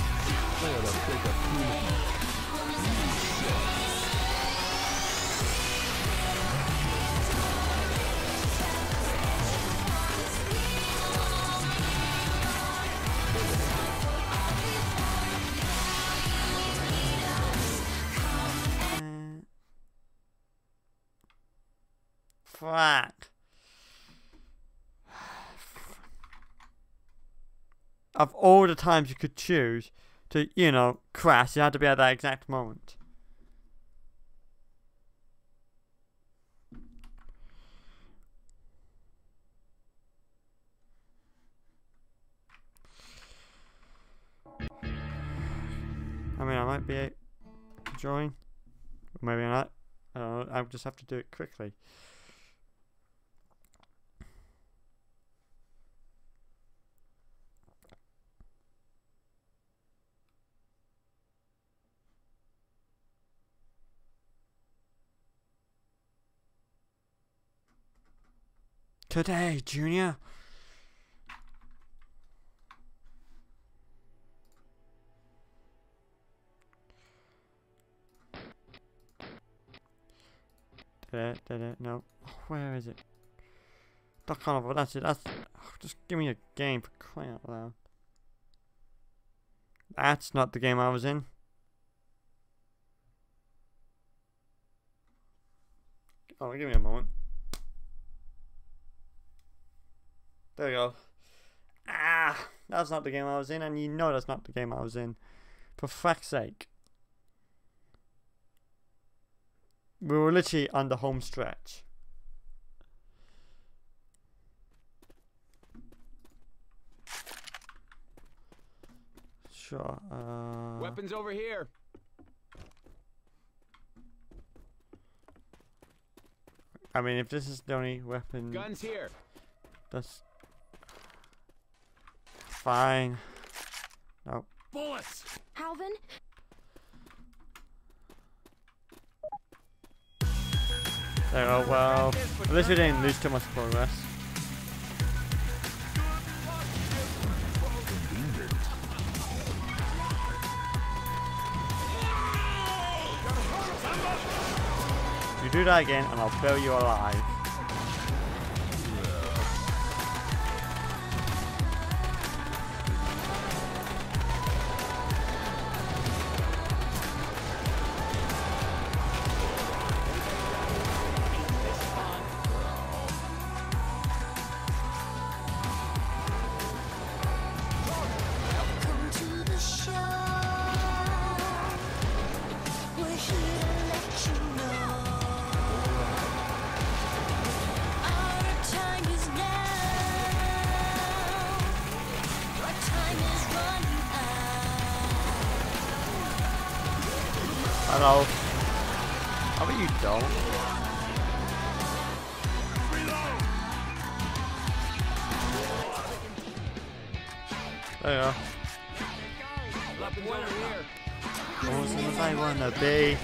Fuck. Of all the times you could choose to, you know, crash, you had to be at that exact moment. I mean, I might be enjoying, maybe not. I don't know, I'll just have to do it quickly. Today, Junior. Did it? Did it? No. Where is it? Duck Carnival. That's it. That's. Oh, just give me a game for crying out loud. That's not the game I was in. Oh, give me a moment. There we go. Ah, that's not the game I was in, and you know that's not the game I was in. For fuck's sake. We were literally on the home stretch. Sure. Uh, Weapons over here. I mean, if this is the only weapon. Guns here. That's fine. No. Bullets. Alvin? There we go. Well, at least we didn't lose too much progress. You do that again, and I'll bury you alive. Hello. How about you don't? There you go. Awesome as I wanna be.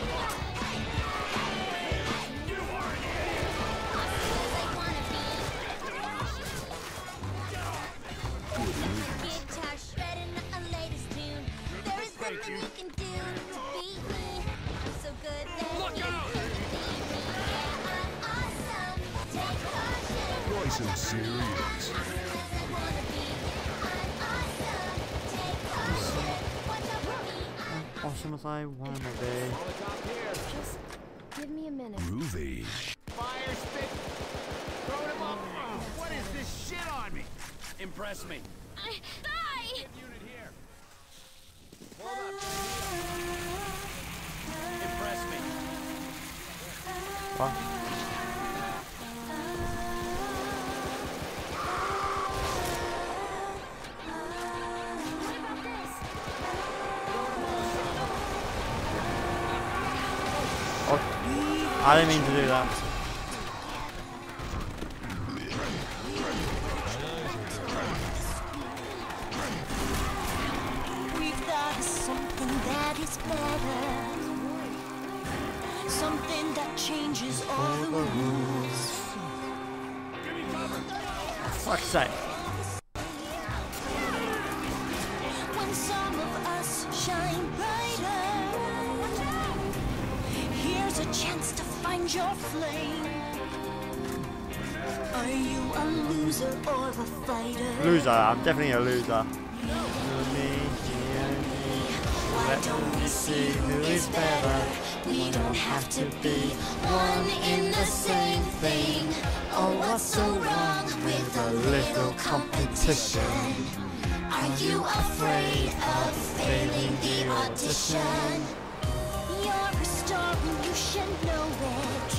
Some serious. Awesome as I wanna be. Just give me a minute. Groovy. Fire spit. Throw him up. What is this shit on me? Impress me. I die. Unit here. Hold up. Impress me. What? I didn't mean to do that. We've got something that is better. Something that changes all the rules. Fuck's sake. When some of us shine brighter, here's a chance to find your flame. Are you a loser or a fighter? Loser, I'm definitely a loser. Why don't we see who is better? We don't have to be one in the same thing. Oh, what's so wrong with a little competition? Are you afraid of failing the audition? You're a star and you should know it.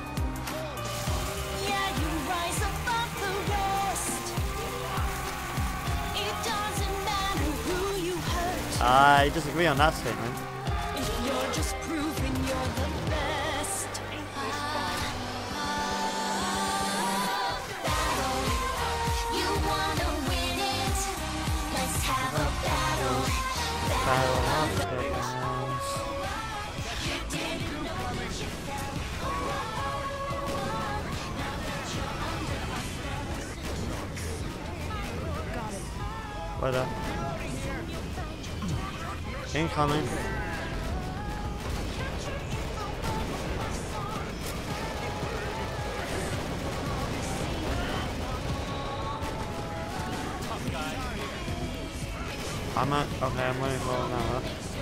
Yeah, you rise above the rest. It doesn't matter who you hurt. I disagree on that statement. If you're just proving you're the best. Battle. You wanna win it. Let's have a battle. Battle of the bands. You didn't know that you What up? Incoming. I'm at, okay, I'm running low now.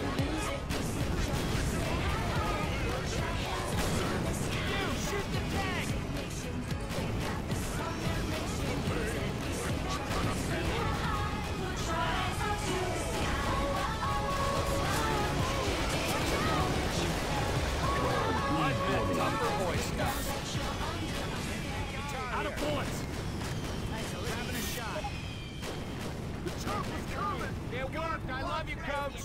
Out of bullets. Having a shot. The truck is coming. It worked. I love you, Coach.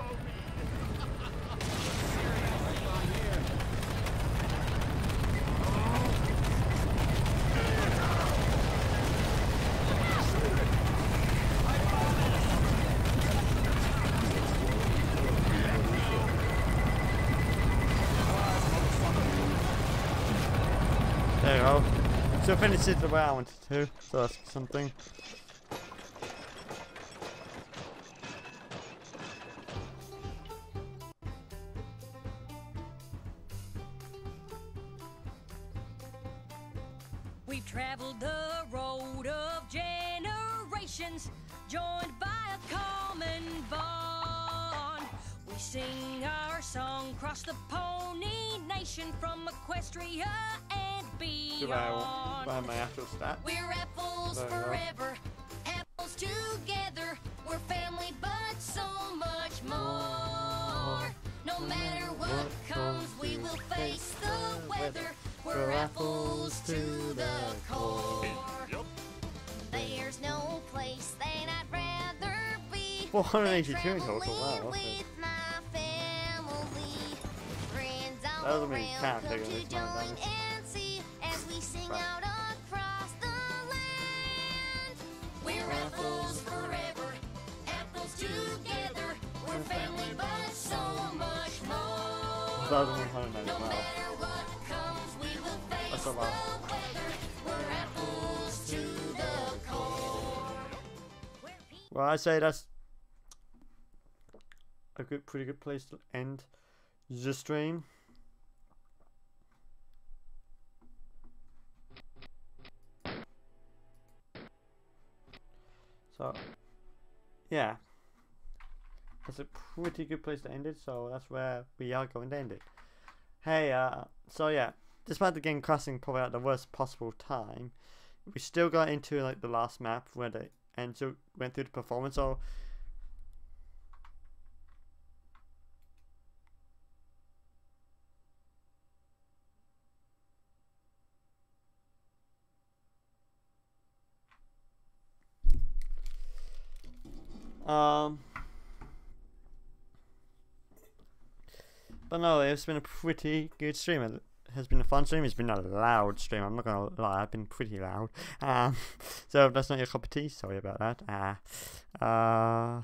There you go. So I finished it the way I wanted to, so that's something. We've traveled the road of generations, joined by a common bond. We sing our song across the Pony Nation, from Equestria and beyond. By my actual stat. We're apples There you go. forever, apples together. We're family, but so much more. No matter what comes, we will face the weather. We're apples to the core. There's no place that I'd rather be four hundred than eighty-two in total, wow, traveling okay. with my family. Friends That all doesn't mean you around, can't come take it to this amount of join damage. and see as we sing Right. out across the land. We're apples forever, apples together. We're family, but so much more. one thousand one hundred ninety, No wow. matter what comes, we will face That's a the lot. weather. We're apples to the core. Well, I say that's a good, pretty good place to end the stream. So, yeah, that's a pretty good place to end it. So that's where we are going to end it. Hey, uh, so yeah, despite the game crashing probably at the worst possible time, we still got into like the last map where they and so went through the performance. So um but no, it's been a pretty good stream. has been a fun stream. It's been a loud stream. I'm not gonna lie. I've been pretty loud. Um, so if that's not your cup of tea, sorry about that. Uh, uh,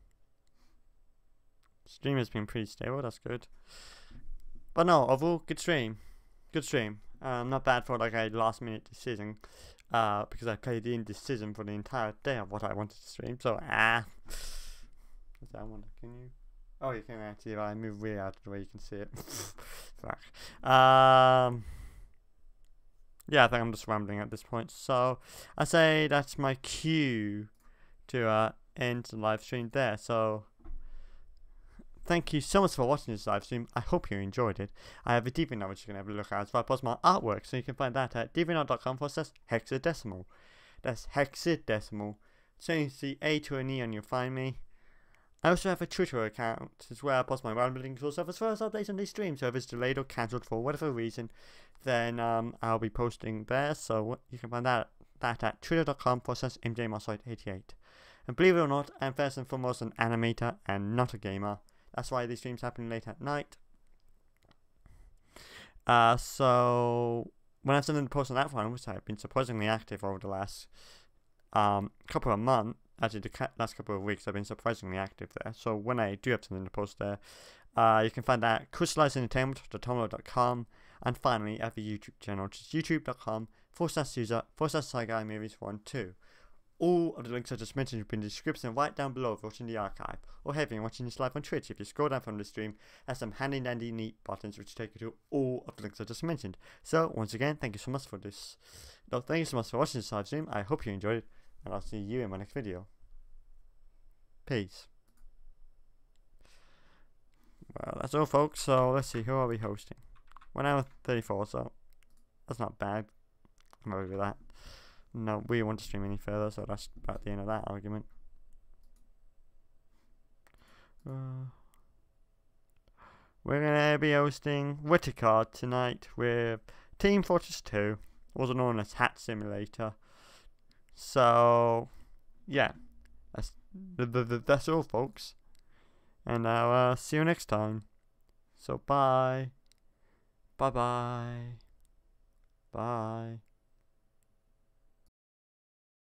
stream has been pretty stable. That's good. But no, overall, good stream. Good stream. Um, not bad for like a last minute decision. Uh, because I played the indecision for the entire day of what I wanted to stream. So ah, what's that one? Can you? Oh, you can actually. If I move way out of the way, you can see it. Fuck. Um. Yeah, I think I'm just rambling at this point. So I say that's my cue to uh, end the live stream there. So thank you so much for watching this live stream. I hope you enjoyed it. I have a DeviantArt which you can have a look at as well. I post my artwork, so you can find that at deviantart dot com forward slash hexadecimal. That's hexadecimal. Change the A to an E and you'll find me. I also have a Twitter account as well. I post my rambling stuff as well as updates on these streams. So if it's delayed or cancelled for whatever reason, then um, I'll be posting there. So you can find that, that at twitter dot com forward slash M J Mossite eighty-eight. And believe it or not, I'm first and foremost an animator and not a gamer. That's why these streams happen late at night. Uh, so when I've something to post on that one, which I've been surprisingly active over the last um, couple of months, actually the last couple of weeks I've been surprisingly active there. So when I do have something to post there, uh, you can find that at crystallized entertainment dot tumblr dot com. And finally, I have a YouTube channel, which is youtube dot com forward slash user forward slash Saigai Movies one two. All of the links I just mentioned have been in the description right down below if you're watching the archive, or if you're watching this live on Twitch. If you scroll down from the stream, there's some handy dandy neat buttons which take you to all of the links I just mentioned. So once again, thank you so much for this. No, thank you so much for watching this live stream. I hope you enjoyed it, and I'll see you in my next video. Peace. Well, that's all, folks. So let's see, who are we hosting? One hour thirty-four, so that's not bad. I'm happy with that. No, we want to stream any further, so that's about the end of that argument. Uh, we're going to be hosting Whittaker tonight with Team Fortress two, also known as Hat Simulator. So, yeah, that's, that's all, folks. And I'll uh, see you next time. So, bye. Bye-bye. Bye.